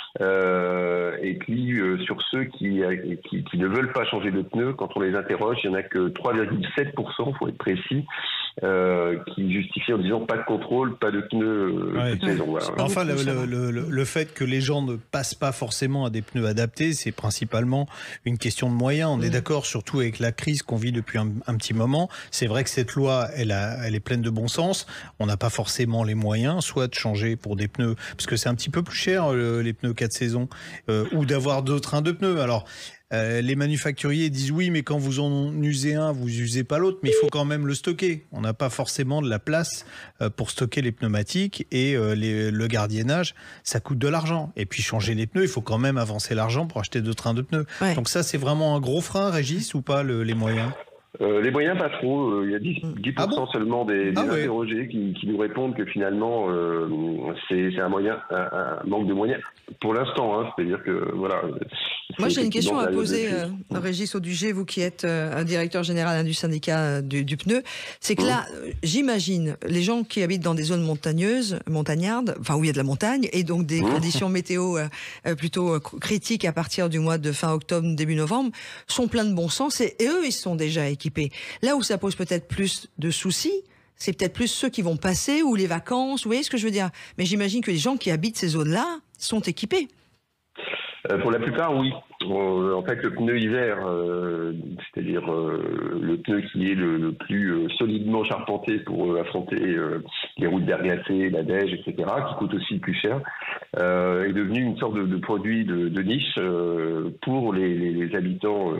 Speaker 11: Et puis sur ceux qui ne veulent pas changer de pneus, quand on les interroge, il n'y en a que 3,7%, faut être précis, qui justifient en disant pas de contrôle, pas de pneus toute saison. Voilà.
Speaker 3: Enfin, le fait que les gens ne passent pas forcément à des pneus adaptés, c'est principalement une question de moyens. On est d'accord, surtout avec la crise qu'on vit depuis un petit moment. C'est vrai que cette loi, elle est pleine de bon sens. On n'a pas forcément les moyens, soit de changer pour des pneus, parce que c'est un petit peu plus cher, les pneus 4 saisons, ou d'avoir 2 trains de pneus. Alors, les manufacturiers disent oui, mais quand vous en usez un, vous usez pas l'autre, mais il faut quand même le stocker. On n'a pas forcément de la place pour stocker les pneumatiques et le gardiennage, ça coûte de l'argent. Et puis changer les pneus, il faut quand même avancer l'argent pour acheter 2 trains de pneus. Ouais. Donc ça, c'est vraiment un gros frein, Régis, ou pas, les moyens?
Speaker 11: Les moyens, pas trop. Il y a 10% seulement des interrogés qui nous répondent que finalement, c'est un manque de moyens. Pour l'instant, c'est-à-dire que, voilà...
Speaker 2: Moi, j'ai une question à poser, Régis Audugé, vous qui êtes un directeur général du syndicat du pneu. C'est que là, j'imagine, les gens qui habitent dans des zones montagnardes, enfin où il y a de la montagne, et donc des conditions météo plutôt critiques à partir du mois de fin octobre, début novembre, sont pleins de bon sens et eux, ils sont déjà équipés. Là où ça pose peut-être plus de soucis, C'est peut-être plus ceux qui vont passer ou les vacances, vous voyez ce que je veux dire? Mais j'imagine que les gens qui habitent ces zones-là sont équipés.
Speaker 11: Pour la plupart, oui. En fait, le pneu hiver, c'est-à-dire le pneu qui est le plus solidement charpenté pour affronter les routes verglacées, la neige, etc., qui coûte aussi plus cher, est devenu une sorte de produit de niche pour les habitants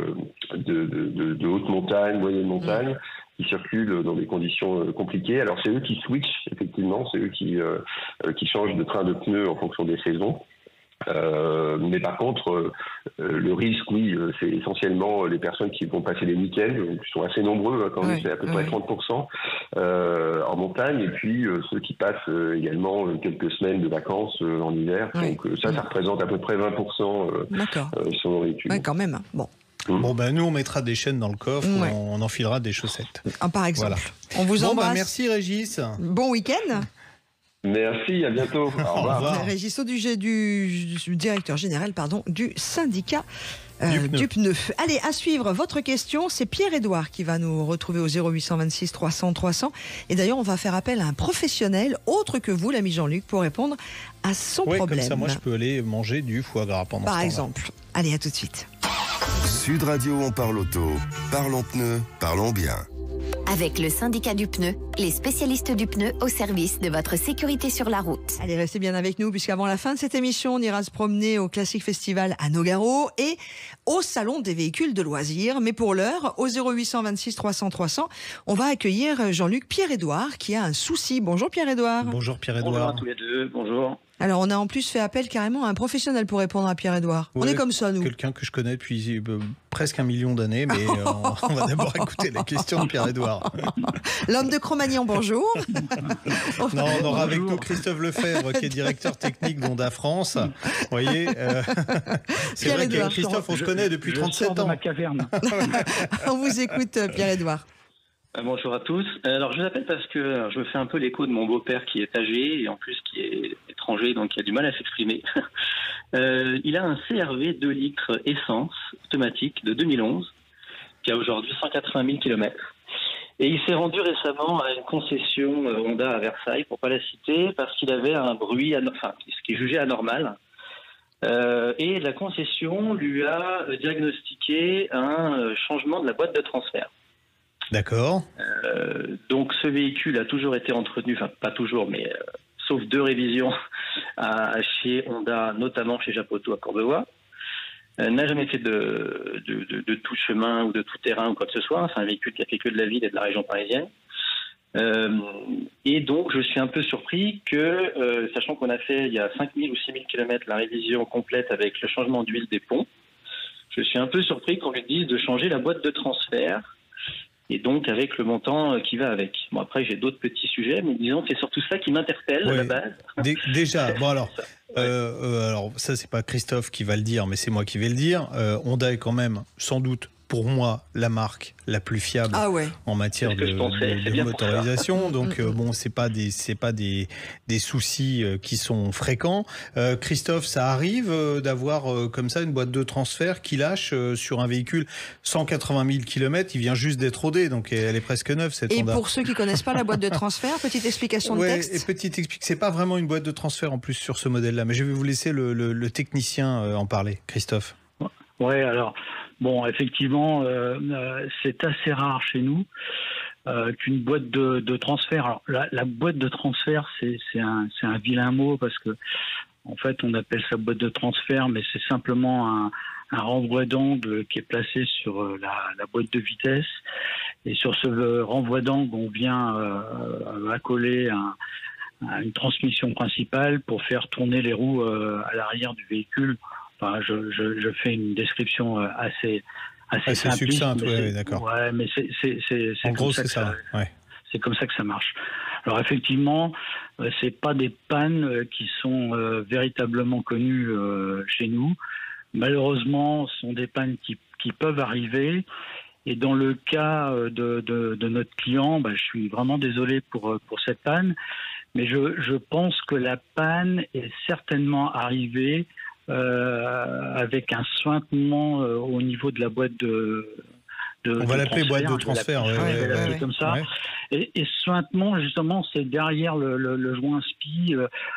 Speaker 11: de haute montagne, moyenne montagne, qui circulent dans des conditions compliquées. Alors c'est eux qui switchent, effectivement, c'est eux qui changent de train de pneus en fonction des saisons. Mais par contre, le risque, oui, c'est essentiellement les personnes qui vont passer les week-ends, qui sont assez nombreux, quand même, c'est à peu près 30% en montagne, et puis ceux qui passent également quelques semaines de vacances en hiver. Donc ça représente à peu près 20% selon véhicule.
Speaker 2: Oui, quand même. Bon.
Speaker 3: Bon, nous, on mettra des chaînes dans le coffre, on enfilera des chaussettes.
Speaker 2: Par exemple.
Speaker 3: Voilà.
Speaker 2: On vous embrasse.
Speaker 3: Merci Régis.
Speaker 2: Bon week-end.
Speaker 11: Merci, à bientôt. Au revoir.
Speaker 2: Régis Auduget, du directeur général du syndicat du pneu. Allez, à suivre votre question, c'est Pierre-Édouard qui va nous retrouver au 0826 300 300. Et d'ailleurs, on va faire appel à un professionnel autre que vous, l'ami Jean-Luc, pour répondre à son problème.
Speaker 3: Comme ça, moi, je peux aller manger du foie gras pendant ce temps-là.
Speaker 2: Par exemple. Allez, à tout de suite.
Speaker 1: Sud Radio, on parle auto. Parlons pneus, parlons bien.
Speaker 7: Avec le syndicat du pneu, les spécialistes du pneu au service de votre sécurité sur la route.
Speaker 2: Allez, restez bien avec nous, puisqu'avant la fin de cette émission, on ira se promener au Classic Festival à Nogaro et au Salon des véhicules de loisirs. Mais pour l'heure, au 0826 300 300, on va accueillir Jean-Luc Pierre-Édouard qui a un souci. Bonjour Pierre-Édouard.
Speaker 3: Bonjour Pierre-Édouard.
Speaker 12: Bonjour à tous les deux, bonjour.
Speaker 2: Alors, on a en plus fait appel carrément à un professionnel pour répondre à Pierre-Édouard. On est comme ça, nous.
Speaker 3: Quelqu'un que je connais depuis presque 1 million d'années, mais on va d'abord écouter la question de Pierre-Édouard.
Speaker 2: L'homme de Cro-Magnon, bonjour.
Speaker 3: Non, on aura avec nous Christophe Lefebvre, qui est directeur technique d'Honda France. Vous voyez, c'est vrai que Christophe, on se connaît depuis 37 ans.
Speaker 12: Dans ma caverne.
Speaker 2: On vous écoute, Pierre-Édouard.
Speaker 12: Bonjour à tous. Alors je vous appelle parce que je me fais un peu l'écho de mon beau-père qui est âgé et en plus qui est étranger, donc qui a du mal à s'exprimer. Il a un CR-V 2 litres essence automatique de 2011 qui a aujourd'hui 180 000 km. Et il s'est rendu récemment à une concession Honda à Versailles, pour pas la citer, parce qu'il avait un bruit, ce qui est jugé anormal. Et la concession lui a diagnostiqué un changement de la boîte de transfert.
Speaker 3: D'accord.
Speaker 12: Donc ce véhicule a toujours été entretenu, enfin pas toujours, mais sauf 2 révisions chez Honda, notamment chez Japoto à Courbevoie. N'a jamais fait de tout chemin ou de tout terrain ou quoi que ce soit. C'est un véhicule qui a fait que de la ville et de la région parisienne. Et donc je suis un peu surpris que, sachant qu'on a fait il y a 5 000 ou 6 000 km la révision complète avec le changement d'huile des ponts, je suis un peu surpris qu'on lui dise de changer la boîte de transfert. Et donc avec le montant qui va avec. Bon, après j'ai d'autres petits sujets, mais disons c'est surtout ça qui m'interpelle à la base.
Speaker 3: Déjà, bon alors, alors ça c'est pas Christophe qui va le dire, mais c'est moi qui vais le dire. Honda est quand même sans doute pour moi la marque la plus fiable en matière de motorisation. Donc bon, c'est pas des soucis qui sont fréquents. Christophe, ça arrive d'avoir comme ça une boîte de transfert qui lâche sur un véhicule 180 000 km. Il vient juste d'être rodé, donc elle est presque neuve cette Honda.
Speaker 2: Et pour ceux qui connaissent pas la boîte de transfert, petite explication de texte.
Speaker 3: Et petite explication. C'est pas vraiment une boîte de transfert en plus sur ce modèle-là, mais je vais vous laisser le technicien en parler, Christophe.
Speaker 13: Ouais, alors. Bon, effectivement, c'est assez rare chez nous qu'une boîte de transfert. Alors, la boîte de transfert, c'est un vilain mot parce que, en fait, on appelle ça boîte de transfert, mais c'est simplement un renvoi d'angle qui est placé sur la boîte de vitesse. Et sur ce renvoi d'angle, on vient accoler une transmission principale pour faire tourner les roues à l'arrière du véhicule. Enfin, je fais une description assez
Speaker 3: succincte, d'accord.
Speaker 13: Ouais, mais c'est
Speaker 3: en gros c'est ça.
Speaker 13: C'est comme ça que ça marche. Alors effectivement, c'est pas des pannes qui sont véritablement connues chez nous. Malheureusement, ce sont des pannes qui peuvent arriver. Et dans le cas de notre client, je suis vraiment désolé pour cette panne, mais je pense que la panne est certainement arrivée avec un suintement au niveau de la boîte de
Speaker 3: On va l'appeler boîte de transfert.
Speaker 13: Comme ça. Ouais. Et suintement, justement, c'est derrière le joint SPI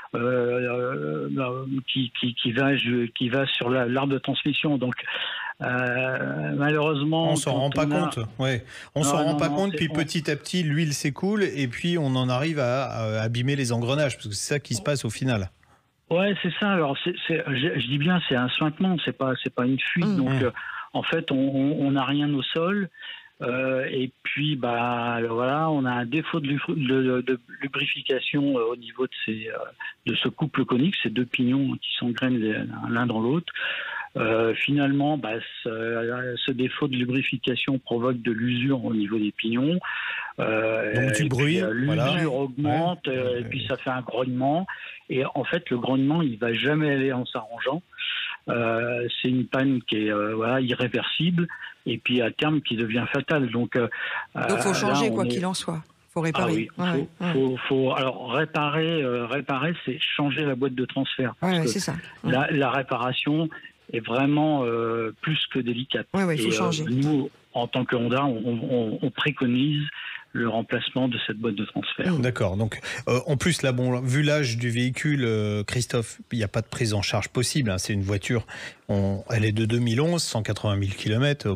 Speaker 13: qui va sur l'arbre de transmission. Donc, malheureusement,
Speaker 3: on s'en rend pas compte. Ouais. On s'en rend pas compte. Puis petit à petit, l'huile s'écoule et puis on en arrive à abîmer les engrenages, parce que c'est ça qui se passe au final.
Speaker 13: Ouais, c'est ça. Alors, je dis bien, c'est un suintement, c'est pas une fuite. Donc, en fait, on n'a rien au sol. Et puis, voilà, on a un défaut de lubrification au niveau de ce couple conique, ces deux pignons qui s'engrainent l'un dans l'autre. Finalement, ce défaut de lubrification provoque de l'usure au niveau des pignons.
Speaker 3: Donc du bruit,
Speaker 13: l'usure augmente, et puis ça fait un grognement. Et en fait, le grognement, il va jamais aller en s'arrangeant. C'est une panne qui est irréversible, et puis à terme qui devient fatale. Donc
Speaker 2: faut changer quoi qu'il en soit. Faut réparer.
Speaker 13: Alors réparer, c'est changer la boîte de transfert.
Speaker 2: C'est ça.
Speaker 13: La réparation est vraiment plus que délicate.
Speaker 2: Il faut changer.
Speaker 13: Nous, en tant que Honda, on préconise le remplacement de cette boîte de transfert.
Speaker 3: D'accord. Donc, en plus, là, vu l'âge du véhicule, Christophe, il n'y a pas de prise en charge possible. Hein. C'est une voiture, elle est de 2011, 180 000 km.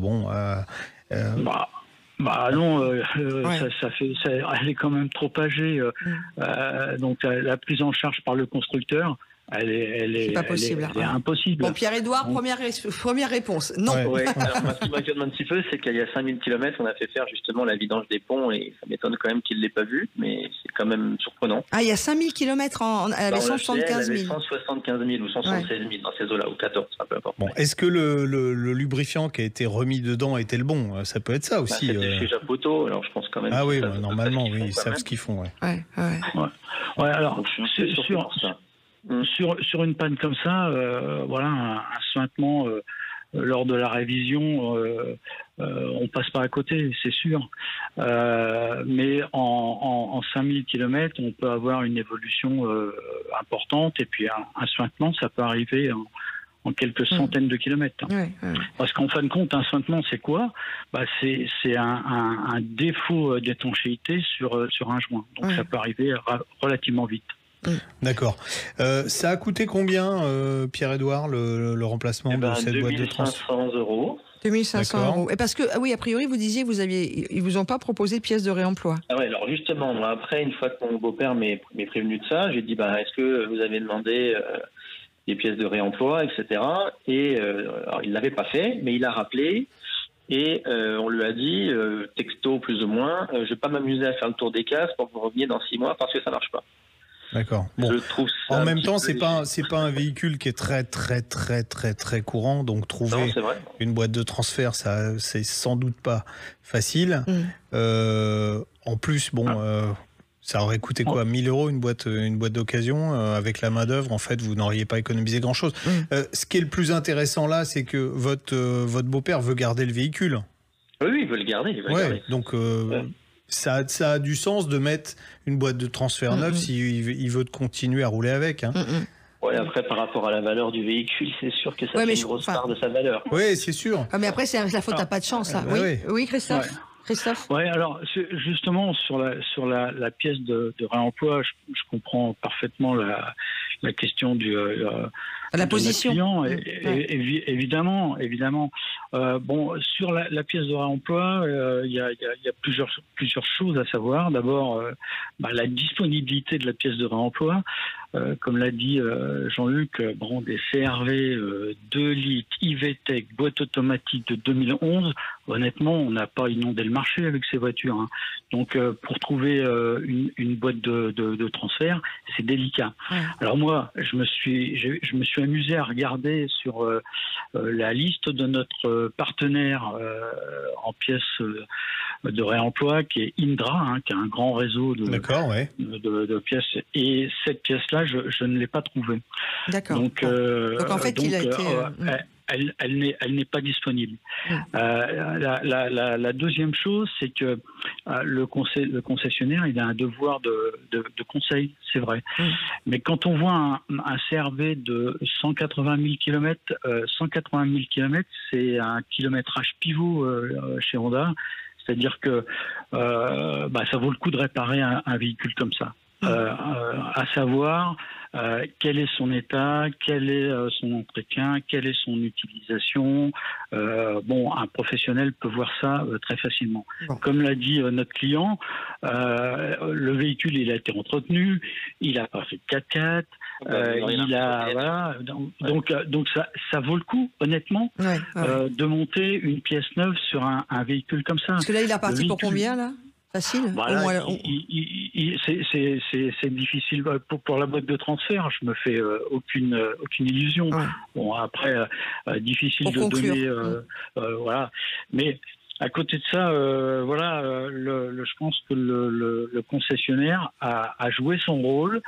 Speaker 13: Non, elle est quand même trop âgée. Donc, la prise en charge par le constructeur, elle est impossible.
Speaker 2: Bon, Pierre-Édouard, première réponse. Non.
Speaker 12: Alors, moi, ce qui m'inquiète un petit peu, c'est qu'il y a 5000 km, on a fait faire justement la vidange des ponts, et ça m'étonne quand même qu'il ne l'ait pas vu, mais c'est quand même surprenant.
Speaker 2: Ah, il y a 5000 km, elle avait 175 000.
Speaker 12: Elle avait 175 000 ou 176 000 dans ces eaux-là, ou 14, ça peu importe.
Speaker 3: Bon, est-ce que le lubrifiant qui a été remis dedans était le bon? Ça peut être ça aussi.
Speaker 12: C'était chez Japoto, alors je pense quand même.
Speaker 3: Ah oui, normalement, ils savent ce qu'ils font.
Speaker 13: Alors, sur une panne comme ça, un suintement lors de la révision, on passe pas à côté, c'est sûr. Mais en 5000 km, on peut avoir une évolution importante, et puis un suintement, ça peut arriver en quelques centaines de kilomètres. Parce qu'en fin de compte, un suintement, c'est quoi? C'est un défaut d'étanchéité sur un joint. Donc ça peut arriver relativement vite.
Speaker 3: D'accord. Ça a coûté combien, Pierre-Édouard, le remplacement de cette boîte de transfert?
Speaker 12: 2500 €.
Speaker 2: 2500 €. Et parce que, a priori, vous disiez ils vous ont pas proposé de pièces de réemploi.
Speaker 12: Ah ouais, alors justement, moi, après, une fois que mon beau-père m'est prévenu de ça, j'ai dit, est-ce que vous avez demandé des pièces de réemploi, etc. Et alors, il l'avait pas fait, mais il a rappelé. Et on lui a dit, texto plus ou moins, je vais pas m'amuser à faire le tour des cases pour que vous reveniez dans 6 mois parce que ça marche pas.
Speaker 3: D'accord. Bon. En même temps, c'est pas un véhicule qui est très très très très très courant, donc trouver une boîte de transfert, ça c'est sans doute pas facile. En plus, ça aurait coûté quoi, 1000 € une boîte d'occasion avec la main d'œuvre. En fait, vous n'auriez pas économisé grand chose. Ce qui est le plus intéressant là, c'est que votre beau-père veut garder le véhicule.
Speaker 12: Oui, il veut le garder.
Speaker 3: Donc. Ça a du sens de mettre une boîte de transfert neuve s'il veut continuer à rouler avec.
Speaker 12: Ouais, après, par rapport à la valeur du véhicule, c'est sûr que ça fait une grosse part de sa valeur.
Speaker 3: Oui, c'est sûr.
Speaker 2: Mais après, c'est la faute à pas de chance. Là. Oui, Christophe.
Speaker 13: Oui, alors justement sur la pièce de réemploi, je comprends parfaitement la question
Speaker 2: la position.
Speaker 13: Client, évidemment. Sur la pièce de réemploi, il y a plusieurs choses à savoir. D'abord, la disponibilité de la pièce de réemploi. Comme l'a dit Jean-Luc, des CRV 2 litres, IVTEC, boîte automatique de 2011, honnêtement, on n'a pas inondé le marché avec ces voitures. Donc, pour trouver une boîte de transfert, c'est délicat. Alors moi, je me suis amusé à regarder sur la liste de notre partenaire en pièces de réemploi, qui est Indra, qui a un grand réseau de pièces. Et cette pièce-là, je ne l'ai pas trouvée.
Speaker 2: D'accord.
Speaker 13: Donc
Speaker 2: en fait, il a été...
Speaker 13: elle n'est pas disponible. La deuxième chose, c'est que le concessionnaire, il a un devoir de conseil, c'est vrai. Mais quand on voit un CRV de 180 000 km, 180 000 km, c'est un kilométrage pivot chez Honda. C'est-à-dire que ça vaut le coup de réparer un véhicule comme ça. À savoir quel est son état, quel est son entretien, quelle est son utilisation. Un professionnel peut voir ça très facilement. Comme l'a dit notre client, le véhicule il a été entretenu, il a pas fait de 4x4. Donc ça vaut le coup, honnêtement, de monter une pièce neuve sur un véhicule comme ça.
Speaker 2: Parce que là, il est parti pour combien, là? Facile.
Speaker 13: Voilà, c'est difficile pour la boîte de transfert. Je me fais aucune illusion. Bon, après, difficile pour de conclure. Donner. Voilà. Mais à côté de ça, je pense que le concessionnaire a joué son rôle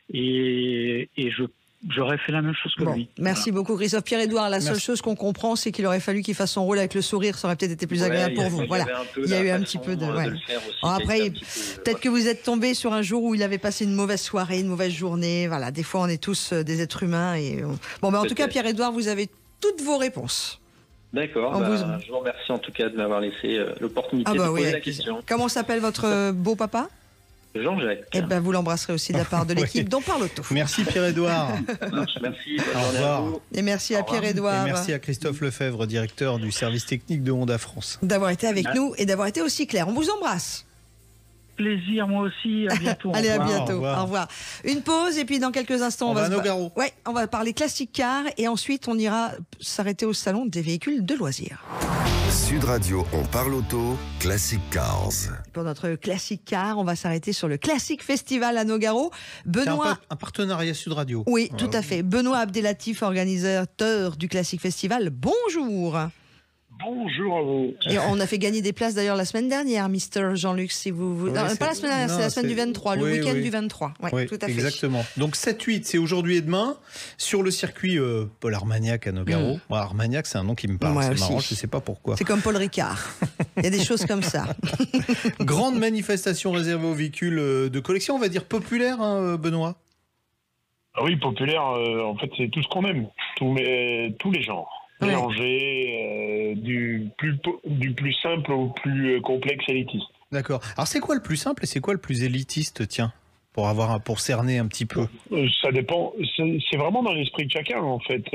Speaker 13: et j'aurais fait la même chose que lui.
Speaker 2: Merci beaucoup, Christophe. Pierre-Édouard, la seule chose qu'on comprend, c'est qu'il aurait fallu qu'il fasse son rôle avec le sourire. Ça aurait peut-être été plus agréable pour vous. Voilà. Il y a eu un petit peu de... Après, peut-être que vous êtes tombé sur un jour où il avait passé une mauvaise soirée, une mauvaise journée. Voilà. Des fois, on est tous des êtres humains. En tout cas, Pierre-Édouard, vous avez toutes vos réponses.
Speaker 12: D'accord. Je vous remercie en tout cas de m'avoir laissé l'opportunité de poser la question.
Speaker 2: Comment s'appelle votre beau papa ?
Speaker 12: Jean-Jacques.
Speaker 2: Vous l'embrasserez aussi de la part de l'équipe dont parle Auto.
Speaker 3: Merci Pierre-Édouard.
Speaker 12: Merci.
Speaker 3: Au revoir.
Speaker 2: Et merci à Pierre-Édouard.
Speaker 3: Et merci à Christophe Lefebvre, directeur du service technique de Honda France.
Speaker 2: D'avoir été avec nous et d'avoir été aussi clair. On vous embrasse.
Speaker 13: Plaisir, moi aussi. À bientôt.
Speaker 2: Allez, à bientôt. Au revoir. Une pause et puis dans quelques instants, on va à Nogaro. On va parler classique car et ensuite on ira s'arrêter au salon des véhicules de loisirs.
Speaker 1: Sud Radio, on parle auto, Classic Cars.
Speaker 2: Pour notre Classic Car, on va s'arrêter sur le Classic Festival à Nogaro. Benoît...
Speaker 3: C'est un partenariat Sud Radio.
Speaker 2: Oui, tout à fait. Benoît Abdelatif, organisateur du Classic Festival. Bonjour.
Speaker 14: Bonjour à vous.
Speaker 2: Et on a fait gagner des places d'ailleurs la semaine dernière, Mister Jean-Luc, si vous... pas la semaine dernière, c'est la semaine du 23, le week-end du 23. Oui, tout à fait.
Speaker 3: Exactement. Donc 7-8, c'est aujourd'hui et demain, sur le circuit Paul Armagnac à Nogaro. Armagnac, c'est un nom qui me parle, c'est marrant, je ne sais pas pourquoi.
Speaker 2: C'est comme Paul Ricard. Il y a des choses comme ça.
Speaker 3: Grande manifestation réservée aux véhicules de collection, on va dire populaire, hein, Benoît.
Speaker 14: Oui, populaire, en fait, c'est tout ce qu'on aime, tous les genres. Mélanger du plus simple au plus complexe élitiste.
Speaker 3: D'accord. Alors c'est quoi le plus simple et c'est quoi le plus élitiste, tiens, pour cerner un petit peu?
Speaker 14: Ça dépend. C'est vraiment dans l'esprit de chacun, en fait.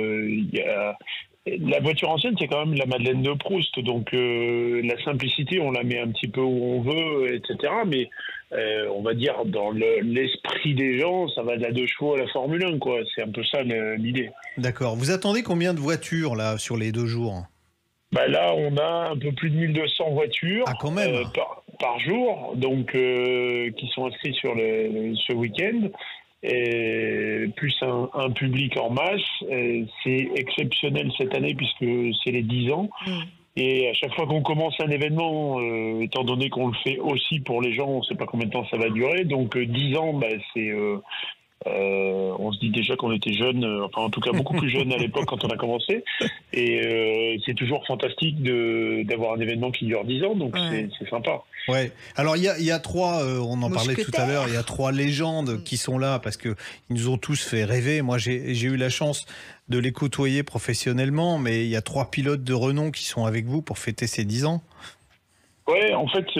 Speaker 14: La voiture ancienne, c'est quand même la Madeleine de Proust. Donc la simplicité, on la met un petit peu où on veut, etc. Mais on va dire dans l'esprit des gens, ça va de la 2 chevaux à la Formule 1, quoi. C'est un peu ça l'idée.
Speaker 3: D'accord. Vous attendez combien de voitures là sur les 2 jours?
Speaker 14: Là, on a un peu plus de 1200 voitures
Speaker 3: quand même.
Speaker 14: par jour, donc qui sont inscrits sur ce week-end. Et plus un public en masse. C'est exceptionnel cette année puisque c'est les 10 ans. Et à chaque fois qu'on commence un événement, étant donné qu'on le fait aussi pour les gens, on ne sait pas combien de temps ça va durer. Donc 10 ans, c'est... on se dit déjà qu'on était jeunes, enfin en tout cas beaucoup plus jeunes à l'époque quand on a commencé. Et c'est toujours fantastique d'avoir un événement qui dure 10 ans, donc c'est sympa.
Speaker 3: Ouais. Alors il y a 3, on en parlait tout à l'heure, il y a 3 légendes qui sont là parce que ils nous ont tous fait rêver. Moi j'ai eu la chance de les côtoyer professionnellement, mais il y a 3 pilotes de renom qui sont avec vous pour fêter ces 10 ans.
Speaker 14: Ouais, en fait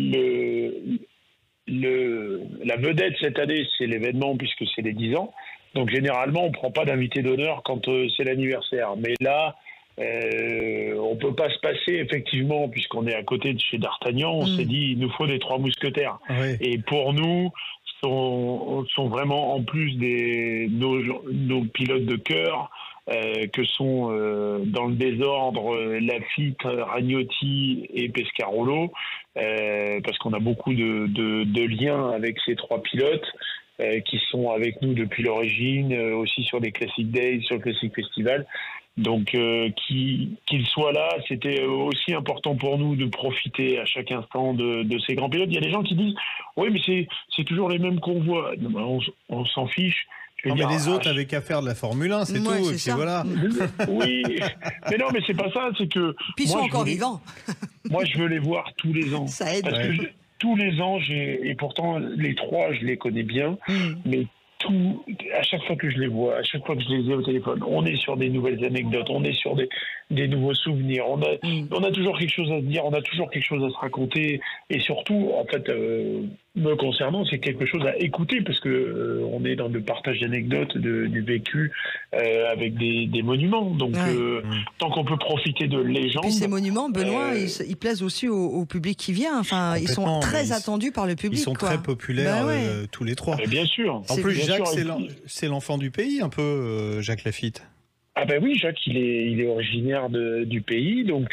Speaker 14: la vedette cette année, c'est l'événement puisque c'est les 10 ans. Donc généralement, on ne prend pas d'invité d'honneur quand c'est l'anniversaire. Mais là, on ne peut pas se passer, effectivement, puisqu'on est à côté de chez D'Artagnan, on s'est dit, il nous faut des 3 mousquetaires. Oui. Et pour nous, sont vraiment, en plus nos pilotes de cœur, que sont dans le désordre Lafitte, Ragnotti et Pescarolo, parce qu'on a beaucoup de liens avec ces 3 pilotes qui sont avec nous depuis l'origine, aussi sur les Classic Days, sur le Classic Festival. Donc qu'ils soient là, c'était aussi important pour nous de profiter à chaque instant de ces grands pilotes. Il y a des gens qui disent « Oui, mais c'est toujours les mêmes qu'on voit. » On s'en fiche.
Speaker 3: Non, mais les autres avaient qu'à faire de la Formule 1, c'est tout, et puis voilà.
Speaker 14: Oui, mais non, mais c'est pas ça, c'est que...
Speaker 2: Puis ils sont encore vivants.
Speaker 14: Moi, je veux les voir tous les ans.
Speaker 2: Ça aide.
Speaker 14: Parce que tous les ans, et pourtant, les trois, je les connais bien, mais à chaque fois que je les vois, à chaque fois que je les ai au téléphone, on est sur des nouvelles anecdotes, on est sur des nouveaux souvenirs, on a toujours quelque chose à se dire, on a toujours quelque chose à se raconter, et surtout, en fait, me concernant, c'est quelque chose à écouter, parce que on est dans le partage d'anecdotes, du vécu, avec des monuments, donc tant qu'on peut profiter de légendes...
Speaker 2: Puis ces monuments, Benoît, ils plaisent aussi au public qui vient, enfin, ils sont très attendus par le public.
Speaker 3: Ils sont très populaires, tous les trois.
Speaker 14: Mais bien sûr.
Speaker 3: En plus, Jacques, c'est l'enfant du pays, un peu, Jacques Lafitte.
Speaker 14: Ah ben oui, Jacques, il est originaire du pays, donc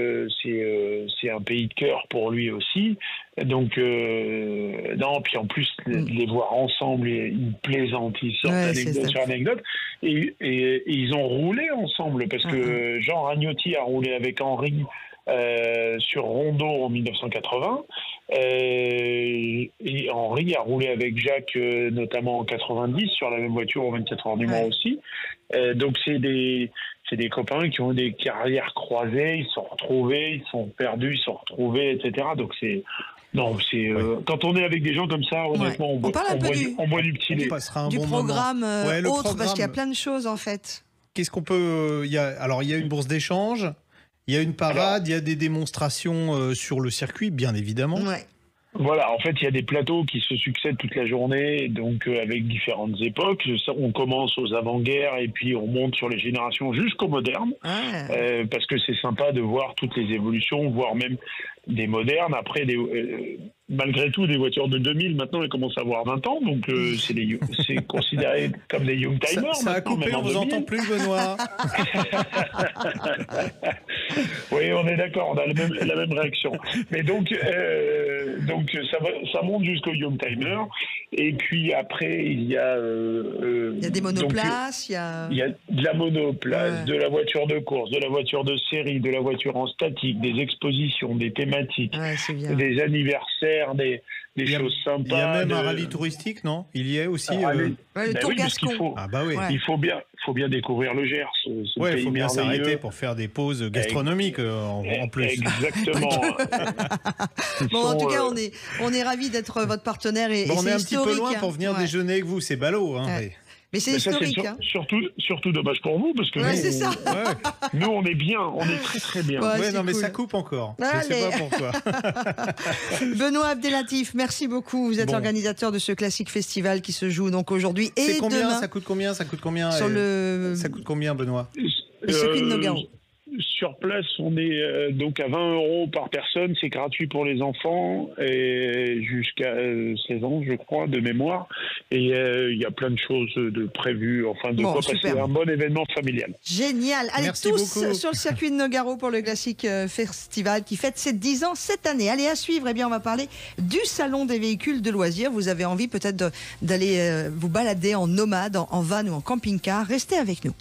Speaker 14: c'est un pays de cœur pour lui aussi. Donc non, puis en plus les voir ensemble, ils plaisantent, ils sortent anecdote sur anecdote, et ils ont roulé ensemble parce que Jean Ragnotti a roulé avec Henri sur Rondeau en 1980. Et Henri a roulé avec Jacques notamment en 90 sur la même voiture aux 24 heures du Mans aussi. Donc c'est des copains qui ont des carrières croisées, ils se sont retrouvés, ils se sont perdus, ils se sont retrouvés, etc. Donc c'est quand on est avec des gens comme ça, honnêtement, on boit du petit lait.
Speaker 2: Du programme autre, parce qu'il y a plein de choses en fait.
Speaker 3: Qu'est-ce qu'on peut... il y a une bourse d'échange. Il y a une parade, il y a des démonstrations sur le circuit, bien évidemment.
Speaker 14: Voilà, en fait, il y a des plateaux qui se succèdent toute la journée, donc avec différentes époques. On commence aux avant-guerres et puis on monte sur les générations jusqu'aux modernes, parce que c'est sympa de voir toutes les évolutions, voire même des modernes. Après, malgré tout, des voitures de 2000, maintenant, elles commencent à avoir 20 ans, donc c'est considéré comme des young-timers.
Speaker 3: Ça a coupé, on ne vous entend plus, Benoît.
Speaker 14: Oui, on est d'accord, on a la même réaction. Mais donc ça monte jusqu'au young-timer, et puis après, il y a
Speaker 2: des monoplaces, il y a
Speaker 14: de la monoplace, de la voiture de course, de la voiture de série, de la voiture en statique, des expositions, des thématiques, des anniversaires, des choses sympas.
Speaker 3: Il y a même un rallye touristique, non? Il y est aussi.
Speaker 2: Le Tour Gascon.
Speaker 14: Il faut bien découvrir le Gers.
Speaker 3: Il faut bien s'arrêter pour faire des pauses gastronomiques en plus.
Speaker 14: Exactement.
Speaker 2: Bon, en tout cas, on est ravis d'être votre partenaire et
Speaker 3: on
Speaker 2: c'est
Speaker 3: est un
Speaker 2: historique.
Speaker 3: petit peu loin pour venir déjeuner avec vous, c'est ballot.
Speaker 2: Mais c'est historique.
Speaker 14: Surtout dommage pour vous, parce que nous, on est bien, on est très très bien.
Speaker 3: Mais ça coupe encore. Je sais pas pourquoi.
Speaker 2: Benoît Abdelatif, merci beaucoup. Vous êtes organisateur de ce classique festival qui se joue donc aujourd'hui et demain.
Speaker 3: Ça coûte combien Ça coûte combien, Benoît?
Speaker 2: Le circuit de Nogaro.
Speaker 14: Sur place, on est donc à 20 € par personne. C'est gratuit pour les enfants et jusqu'à 16 ans, je crois, de mémoire. Et il y a plein de choses de prévues. Enfin, de quoi passer un bon événement familial.
Speaker 2: Génial. Allez, tous sur le circuit de Nogaro pour le classique festival qui fête ses 10 ans cette année. Allez, à suivre, on va parler du salon des véhicules de loisirs. Vous avez envie peut-être d'aller vous balader en nomade, en van ou en camping-car. Restez avec nous.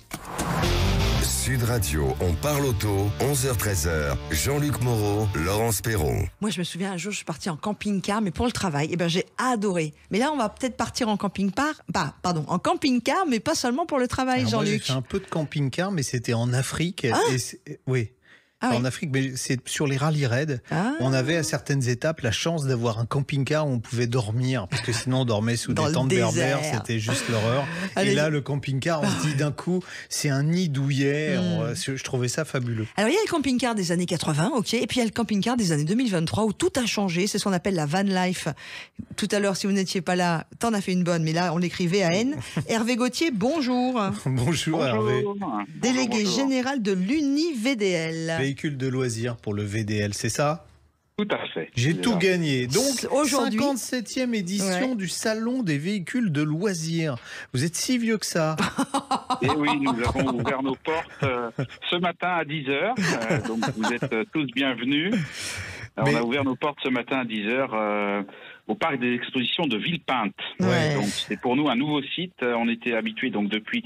Speaker 1: Sud Radio, on parle auto, 11h-13h, Jean-Luc Moreau, Laurence Perron.
Speaker 2: Moi, je me souviens, un jour, je suis partie en camping-car, mais pour le travail. J'ai adoré. Mais là, on va peut-être partir en camping-car, en camping-car, mais pas seulement pour le travail, Jean-Luc.
Speaker 3: Moi, j'ai fait un peu de camping-car, mais c'était en Afrique. Oui. En Afrique, mais c'est sur les rallye raids. On avait à certaines étapes la chance d'avoir un camping-car où on pouvait dormir, parce que sinon on dormait sous des tentes berbères, c'était juste l'horreur. Et là, le camping-car, on se dit d'un coup, c'est un nid douillet. Je trouvais ça fabuleux.
Speaker 2: Alors il y a le camping-car des années 80, et puis il y a le camping-car des années 2023 où tout a changé. C'est ce qu'on appelle la van life. Tout à l'heure, si vous n'étiez pas là, t'en as fait une bonne, mais là on l'écrivait à N. Hervé Gauthier, bonjour.
Speaker 3: Bonjour Hervé.
Speaker 2: Délégué général de l'UNI-VDL.
Speaker 3: Véhicule de loisirs pour le VDL, c'est ça?
Speaker 15: Tout à fait.
Speaker 3: J'ai tout gagné. Donc,
Speaker 2: aujourd'hui,
Speaker 3: 57e édition du Salon des véhicules de loisirs. Vous êtes si vieux que ça.
Speaker 15: Et oui, nous avons ouvert nos portes ce matin à 10h. Donc, vous êtes tous bienvenus. On a ouvert nos portes ce matin à 10h au parc des expositions de Villepinte. Donc c'est pour nous un nouveau site. On était habitués donc depuis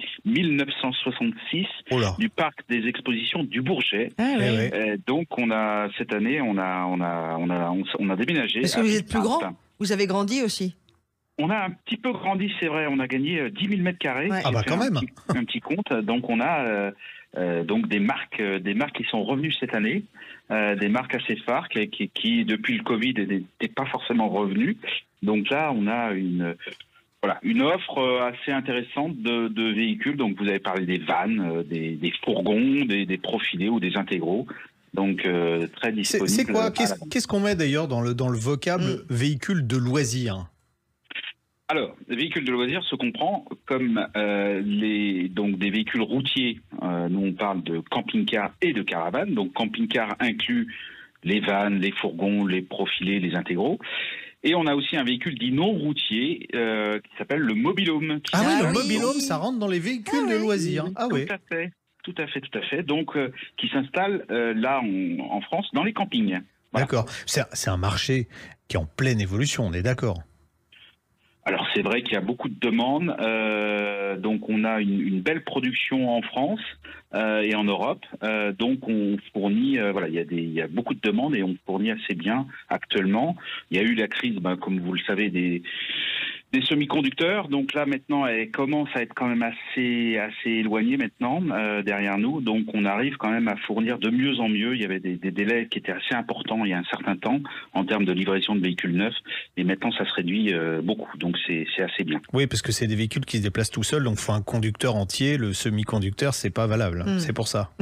Speaker 15: 1966 du parc des expositions du Bourget. Donc cette année on a déménagé.
Speaker 2: Est-ce que vous êtes plus grand? Vous avez grandi aussi?
Speaker 15: On a un petit peu grandi, c'est vrai. On a gagné 10 000 mètres carrés.
Speaker 2: Ouais.
Speaker 3: Ah bah quand même.
Speaker 15: Un petit compte. Donc on a donc des marques qui sont revenues cette année, des marques assez phares qui depuis le Covid n'étaient pas forcément revenues. Donc là, on a une offre assez intéressante de véhicules. Donc vous avez parlé des vannes, des fourgons, des profilés ou des intégraux. Donc très disponible.
Speaker 3: C'est quoi? Qu'est-ce qu'on met d'ailleurs dans le vocable véhicule de loisir?
Speaker 15: Alors, les véhicules de loisirs se comprend comme donc des véhicules routiers. Nous, on parle de camping-car et de caravane. Donc, camping-car inclut les vannes, les fourgons, les profilés, les intégraux. Et on a aussi un véhicule dit non routier qui s'appelle le mobilhome.
Speaker 3: Ah oui, le mobilhome, ça rentre dans les véhicules de loisirs. Ah oui.
Speaker 15: Tout à fait. Donc, qui s'installe là en France dans les campings. Voilà.
Speaker 3: D'accord. C'est un marché qui est en pleine évolution, on est d'accord.
Speaker 15: Alors c'est vrai qu'il y a beaucoup de demandes, donc on a une belle production en France et en Europe, donc on fournit, il y a beaucoup de demandes et on fournit assez bien actuellement. Il y a eu la crise, comme vous le savez, des semi-conducteurs, donc là maintenant elle commence à être quand même assez éloignée maintenant derrière nous, donc on arrive quand même à fournir de mieux en mieux. Il y avait des délais qui étaient assez importants il y a un certain temps en termes de livraison de véhicules neufs, et maintenant ça se réduit beaucoup, donc c'est assez bien.
Speaker 3: Oui, parce que c'est des véhicules qui se déplacent tout seuls, donc il faut un conducteur entier. Le semi-conducteur, c'est pas valable, c'est pour ça.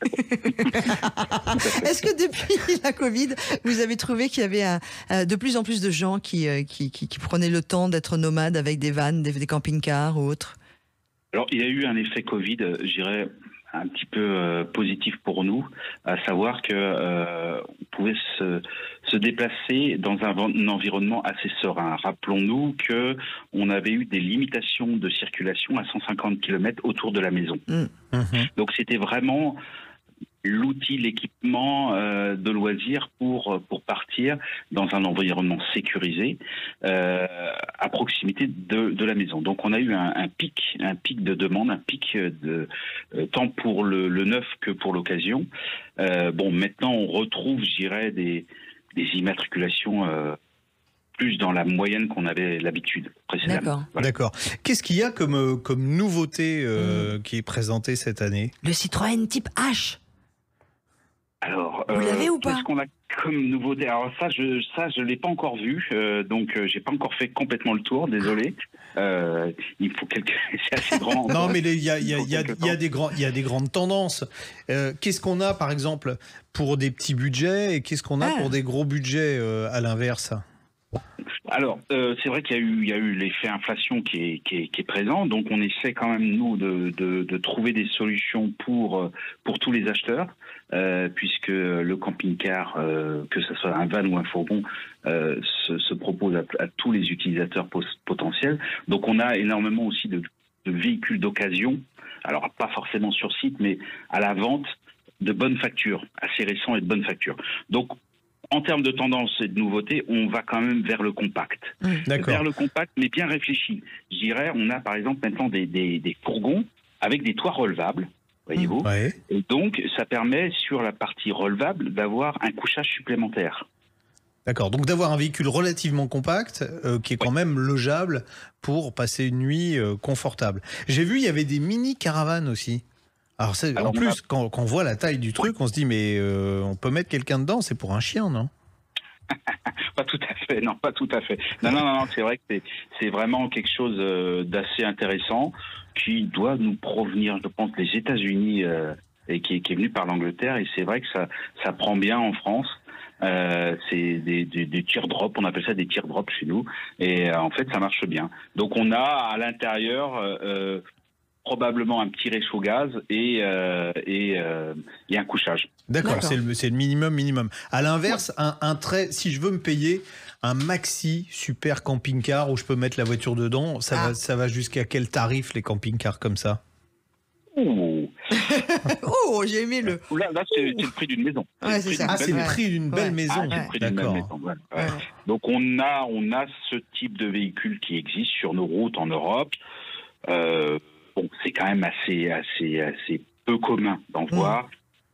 Speaker 2: Est-ce que depuis la Covid, vous avez trouvé qu'il y avait de plus en plus de gens qui prenaient le temps d'être nomades avec des vannes, des camping-cars ou autres?
Speaker 15: Alors, il y a eu un effet Covid, je dirais, un petit peu positif pour nous, à savoir que on pouvait se déplacer dans un environnement assez serein. Rappelons-nous que on avait eu des limitations de circulation à 150 km autour de la maison. Donc c'était vraiment l'outil, l'équipement de loisirs pour partir dans un environnement sécurisé à proximité de la maison. Donc on a eu un pic de demande, un pic de tant pour le neuf que pour l'occasion. Maintenant on retrouve, je dirais, des immatriculations plus dans la moyenne qu'on avait l'habitude précédemment.
Speaker 2: D'accord.
Speaker 15: Voilà.
Speaker 3: D'accord. Qu'est-ce qu'il y a comme nouveauté qui est présentée cette année?
Speaker 2: Le Citroën Type H.
Speaker 15: Alors,
Speaker 2: vous l'avez ou pas?
Speaker 15: qu'est-ce qu'on a comme nouveauté? Alors ça, je l'ai pas encore vu, donc j'ai pas encore fait complètement le tour. Désolé. Il faut c'est assez grand.
Speaker 3: Non, mais il y a des grandes tendances. Qu'est-ce qu'on a, par exemple, pour des petits budgets et qu'est-ce qu'on a pour des gros budgets à l'inverse?
Speaker 15: Alors, c'est vrai qu'il y a eu l'effet inflation qui est présent, donc on essaie quand même, nous, de trouver des solutions pour tous les acheteurs, puisque le camping-car, que ce soit un van ou un fourgon, se propose à tous les utilisateurs potentiels. Donc on a énormément aussi de véhicules d'occasion, alors pas forcément sur site, mais à la vente, de bonne facture, assez récents et de bonne facture. Donc, en termes de tendance et de nouveauté, on va quand même vers le compact. Vers le compact, mais bien réfléchi. Je dirais, on a par exemple maintenant des fourgons avec des toits relevables, voyez-vous.
Speaker 3: Ouais.
Speaker 15: Et donc, ça permet, sur la partie relevable, d'avoir un couchage supplémentaire.
Speaker 3: D'accord, donc d'avoir un véhicule relativement compact, qui est quand même logeable pour passer une nuit confortable. J'ai vu, il y avait des mini-caravanes aussi. Alors, en plus, quand on voit la taille du truc, on se dit, mais on peut mettre quelqu'un dedans, c'est pour un chien, non?
Speaker 15: Pas tout à fait, non, pas tout à fait. Non, c'est vrai que c'est vraiment quelque chose d'assez intéressant qui doit nous provenir, je pense, des États-Unis et qui est venu par l'Angleterre. Et c'est vrai que ça prend bien en France. C'est des teardrops, on appelle ça des teardrops chez nous. Et en fait, ça marche bien. Donc, on a à l'intérieur probablement un petit réchaud gaz et un couchage.
Speaker 3: D'accord, c'est le minimum. À l'inverse, si je veux me payer un maxi super camping-car où je peux mettre la voiture dedans, ça va jusqu'à quel tarif les camping-cars comme ça?
Speaker 2: Oh, j'ai aimé le...
Speaker 15: Là, c'est le prix d'une maison.
Speaker 2: Ouais, c'est ça.
Speaker 3: C'est le prix d'une belle maison.
Speaker 15: C'est le prix d'une belle maison. Voilà. Donc on a ce type de véhicule qui existe sur nos routes en Europe. C'est quand même assez peu commun d'en voir.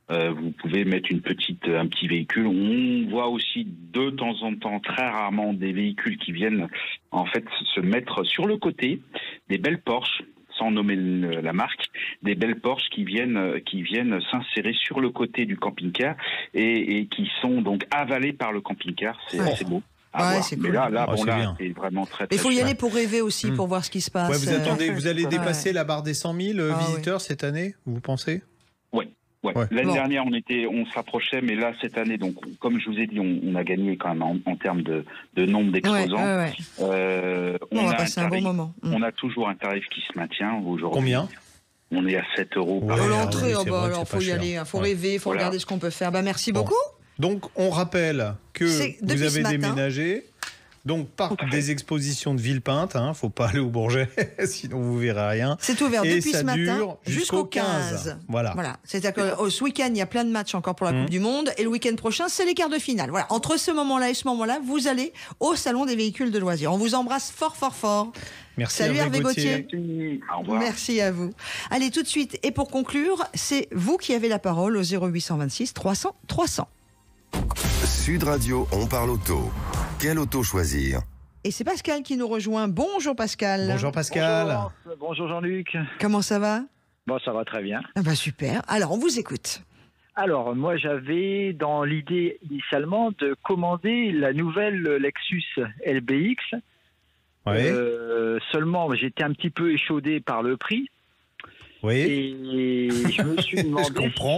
Speaker 15: Vous pouvez mettre un petit véhicule. On voit aussi de temps en temps, très rarement, des véhicules qui viennent en fait se mettre sur le côté, des belles Porsche, sans nommer la marque, des belles Porsche qui viennent s'insérer sur le côté du camping-car et qui sont donc avalées par le camping-car. C'est beau.
Speaker 2: C'est
Speaker 15: mais
Speaker 2: cool.
Speaker 15: C'est vraiment très, très
Speaker 2: Il faut y
Speaker 15: chouette.
Speaker 2: aller pour rêver aussi, pour voir ce qui se passe.
Speaker 3: Vous allez dépasser la barre des 100 000 visiteurs cette année, vous pensez?
Speaker 15: Oui. L'année dernière, on s'approchait, mais là, cette année, donc, comme je vous ai dit, on a gagné quand même en termes de nombre d'exposants.
Speaker 2: On va passer un bon moment.
Speaker 15: On a toujours un tarif qui se maintient aujourd'hui.
Speaker 3: Combien?
Speaker 15: On est à 7 € par
Speaker 2: l'entrée. Alors, faut y aller, il faut rêver, il faut regarder ce qu'on peut faire. Merci beaucoup.
Speaker 3: Donc, on rappelle que vous avez déménagé. Donc, parc des expositions de Villepinte, faut pas aller au Bourget, sinon vous verrez rien.
Speaker 2: C'est ouvert depuis ce matin
Speaker 3: dure jusqu'au 15. Voilà.
Speaker 2: C'est-à-dire que ce week-end, il y a plein de matchs encore pour la Coupe du Monde, et le week-end prochain, c'est les quarts de finale. Voilà. Entre ce moment-là et ce moment-là, vous allez au salon des véhicules de loisirs. On vous embrasse fort, fort, fort.
Speaker 3: Merci.
Speaker 2: Salut Hervé Gauthier.
Speaker 15: Au revoir.
Speaker 2: Merci à vous. Allez, tout de suite, et pour conclure, c'est vous qui avez la parole au 0826 300 300.
Speaker 1: Sud Radio, on parle auto. Quelle auto choisir?
Speaker 2: Et c'est Pascal qui nous rejoint. Bonjour Pascal.
Speaker 3: Bonjour Pascal.
Speaker 16: Bonjour Jean-Luc.
Speaker 2: Comment ça va?
Speaker 16: Bon, ça va très bien.
Speaker 2: Super. Alors, on vous écoute.
Speaker 16: Alors, moi, j'avais dans l'idée initialement de commander la nouvelle Lexus LBX. Seulement, j'étais un petit peu échaudé par le prix.
Speaker 3: Oui.
Speaker 16: Et je me suis demandé,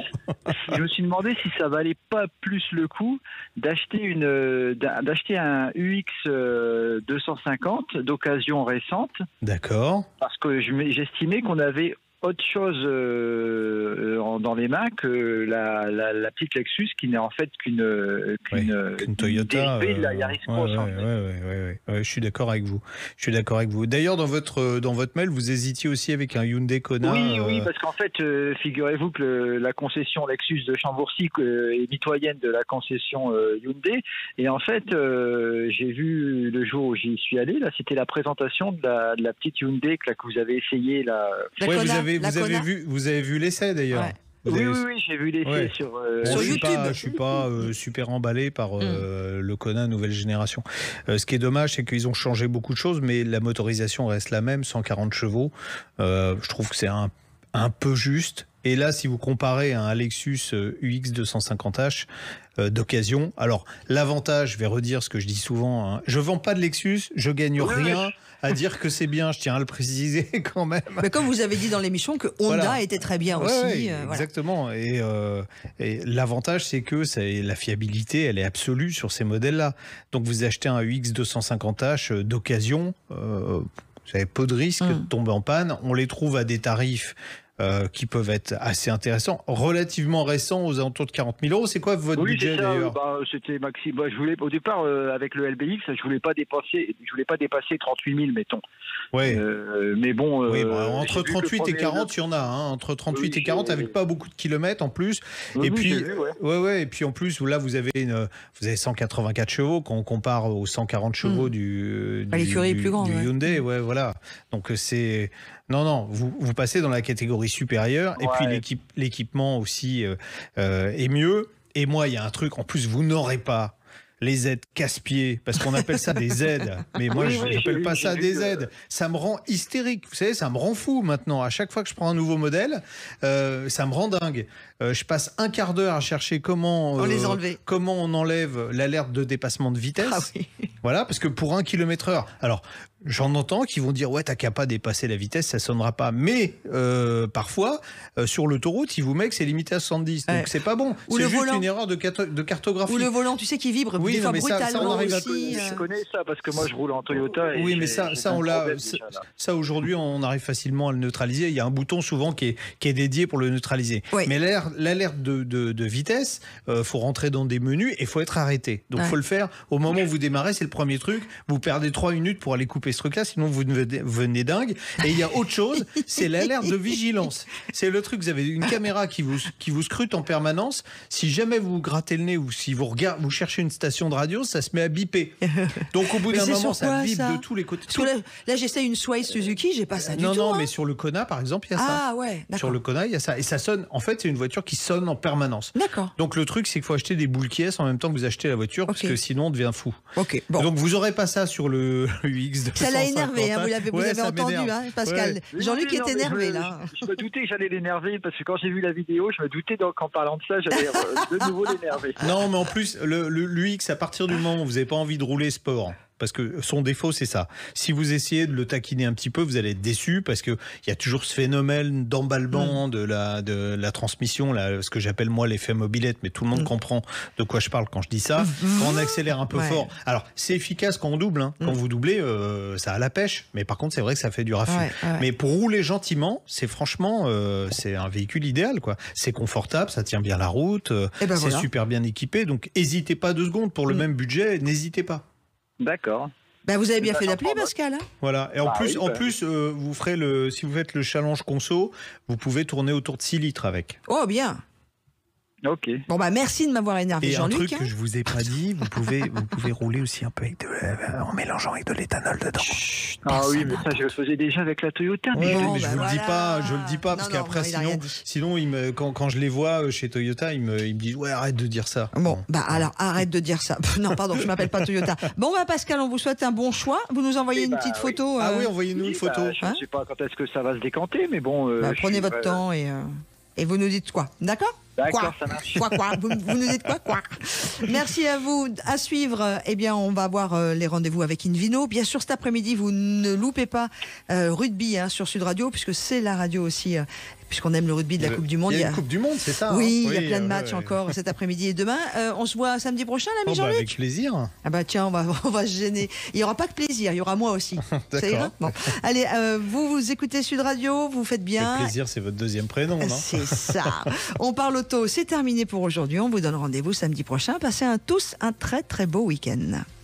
Speaker 16: si ça valait pas plus le coup d'acheter un UX 250 d'occasion récente.
Speaker 3: D'accord.
Speaker 16: Parce que j'estimais qu'on avait autre chose dans les mains que la petite Lexus qui n'est en fait qu'une
Speaker 3: Toyota
Speaker 16: dérivée de la Yaris Cross.
Speaker 3: Je suis d'accord avec vous. D'ailleurs, dans votre mail, vous hésitiez aussi avec un Hyundai Kona.
Speaker 16: Oui, parce qu'en fait, figurez-vous que la concession Lexus de Chambourcy est mitoyenne de la concession Hyundai. Et en fait, j'ai vu le jour où j'y suis allé, là, c'était la présentation de la petite Hyundai que vous avez essayé là.
Speaker 3: Vous avez vu l'essai d'ailleurs.
Speaker 16: Oui, j'ai vu l'essai sur
Speaker 3: YouTube. Je suis pas super emballé par le Kona nouvelle génération. Ce qui est dommage, c'est qu'ils ont changé beaucoup de choses, mais la motorisation reste la même, 140 chevaux. Je trouve que c'est un peu juste. Et là, si vous comparez à un Lexus UX 250H d'occasion, alors l'avantage, je vais redire ce que je dis souvent, je vends pas de Lexus, je gagne rien à dire que c'est bien, je tiens à le préciser quand même.
Speaker 2: Mais comme vous avez dit dans l'émission que Honda était très bien aussi.
Speaker 3: Exactement. Et l'avantage, c'est que la fiabilité, elle est absolue sur ces modèles-là. Donc vous achetez un UX 250H d'occasion, vous avez peu de risques de tomber en panne. On les trouve à des tarifs qui peuvent être assez intéressants, relativement récents, aux alentours de 40 000 €. C'est quoi votre budget d'ailleurs?
Speaker 16: C'était maxi. Je voulais au départ avec le LBX, je voulais pas dépasser 38 000, mettons.
Speaker 3: Ouais.
Speaker 16: Mais bon.
Speaker 3: Entre 38 et 40, il y en a. Entre 38 et 40, avec pas beaucoup de kilomètres en plus. Et puis, et puis en plus, là, vous avez 184 chevaux quand on compare aux 140 chevaux du Hyundai. Voilà. Donc c'est. Non, vous passez dans la catégorie supérieure, et puis l'équipement aussi est mieux. Et moi, il y a un truc, en plus, vous n'aurez pas les aides casse-pieds, parce qu'on appelle ça des aides. Mais moi, je n'appelle pas ça des aides. Ça me rend hystérique. Vous savez, ça me rend fou maintenant. À chaque fois que je prends un nouveau modèle, ça me rend dingue. Je passe un quart d'heure à chercher comment on enlève l'alerte de dépassement de vitesse. Voilà, parce que pour 1 km/h. Alors, j'en entends qui vont dire, t'as qu'à pas dépasser la vitesse, ça sonnera pas. Mais parfois, sur l'autoroute, il vous met que c'est limité à 70. Donc c'est pas bon. C'est juste une erreur de cartographie.
Speaker 2: Ou le volant, tu sais, qui vibre des fois brutalement aussi.
Speaker 16: Je connais ça parce que moi, je roule en Toyota.
Speaker 3: Mais ça aujourd'hui, on arrive facilement à le neutraliser. Il y a un bouton souvent qui est dédié pour le neutraliser. Mais l'alerte de vitesse, faut rentrer dans des menus et faut être arrêté. Donc faut le faire au moment où vous démarrez, c'est le premier truc. Vous perdez 3 minutes pour aller couper couper ce truc-là, sinon vous venez dingue. Et il y a autre chose, c'est l'alerte de vigilance. C'est le truc, vous avez une caméra qui vous scrute en permanence. Si jamais vous grattez le nez ou si vous cherchez une station de radio, ça se met à biper. Donc au bout d'un moment, ça vibre de tous les côtés.
Speaker 2: Là, j'essaie une Sway Suzuki, j'ai pas ça du tout.
Speaker 3: Non, mais sur le Kona, par exemple, il y a ça.
Speaker 2: Ah ouais, d'accord.
Speaker 3: Sur le Kona, il y a ça. Et ça sonne, en fait, c'est une voiture qui sonne en permanence.
Speaker 2: D'accord.
Speaker 3: Donc le truc, c'est qu'il faut acheter des boules qui en même temps que vous achetez la voiture, parce que sinon on devient fou.
Speaker 2: Ok. Bon.
Speaker 3: Donc vous n'aurez pas ça sur le UX 250.
Speaker 2: Ça l'a énervé, hein, vous l'avez entendu, hein, Pascal.
Speaker 16: Ouais.
Speaker 2: Jean-Luc est énervé là.
Speaker 16: Je me doutais que j'allais l'énerver parce que quand j'ai vu la vidéo, je me doutais qu'en parlant de ça, j'allais de nouveau l'énerver.
Speaker 3: Non, mais en plus, l'UX, à partir du moment où vous n'avez pas envie de rouler sport, parce que son défaut, c'est ça. Si vous essayez de le taquiner un petit peu, vous allez être déçu parce qu'il y a toujours ce phénomène d'emballement de la transmission, là, ce que j'appelle moi l'effet mobilette, mais tout le monde comprend de quoi je parle quand je dis ça. Quand on accélère un peu fort, alors c'est efficace quand on double. Hein. Quand vous doublez, ça a la pêche, mais par contre, c'est vrai que ça fait du raffut. Mais pour rouler gentiment, c'est franchement, c'est un véhicule idéal, quoi. C'est confortable, ça tient bien la route, c'est super bien équipé, donc n'hésitez pas 2 secondes pour le même budget, n'hésitez pas.
Speaker 16: D'accord.
Speaker 2: Vous avez bien fait d'appeler, Pascal. Hein,
Speaker 3: voilà. Et en plus, vous ferez si vous faites le challenge conso, vous pouvez tourner autour de 6 litres avec.
Speaker 2: Oh, bien.
Speaker 16: Ok.
Speaker 2: Bon, merci de m'avoir énervé, Jean-Luc.
Speaker 3: Et un truc que je vous ai pas dit, vous pouvez rouler aussi un peu en mélangeant avec de l'éthanol dedans.
Speaker 16: Chut, oui, mais ça, je le faisais déjà avec la Toyota.
Speaker 3: Mais je le dis pas, parce qu'après, sinon quand je les vois chez Toyota, ils me disent, ouais, arrête de dire ça.
Speaker 2: Bon, alors, arrête de dire ça. Non, pardon, je m'appelle pas Toyota. Bon, Pascal, on vous souhaite un bon choix. Vous nous envoyez une petite photo.
Speaker 3: Ah oui, envoyez-nous une photo.
Speaker 16: Je ne sais pas quand est-ce que ça va se décanter, mais bon.
Speaker 2: Prenez votre temps et vous nous dites quoi. D'accord ?
Speaker 16: D'accord, ça marche.
Speaker 2: Quoi. Vous nous dites quoi. Merci à vous. À suivre, on va voir les rendez-vous avec Invino. Bien sûr, cet après-midi, vous ne loupez pas rugby sur Sud Radio, puisque c'est la radio aussi, puisqu'on aime le rugby de la Coupe du Monde.
Speaker 3: Il y a une Coupe du Monde, c'est ça.
Speaker 2: Oui, il y a plein de matchs encore cet après-midi et demain. On se voit samedi prochain, l'ami Jean-Luc.
Speaker 3: Avec plaisir.
Speaker 2: Tiens, on va se gêner. Il n'y aura pas que plaisir, il y aura moi aussi. Ça ira ? Bon. Allez, vous écoutez Sud Radio, vous faites bien.
Speaker 3: Le plaisir, c'est votre deuxième prénom, non ?
Speaker 2: C'est ça. On parle auto, c'est terminé pour aujourd'hui. On vous donne rendez-vous samedi prochain. Passez tous un très très beau week-end.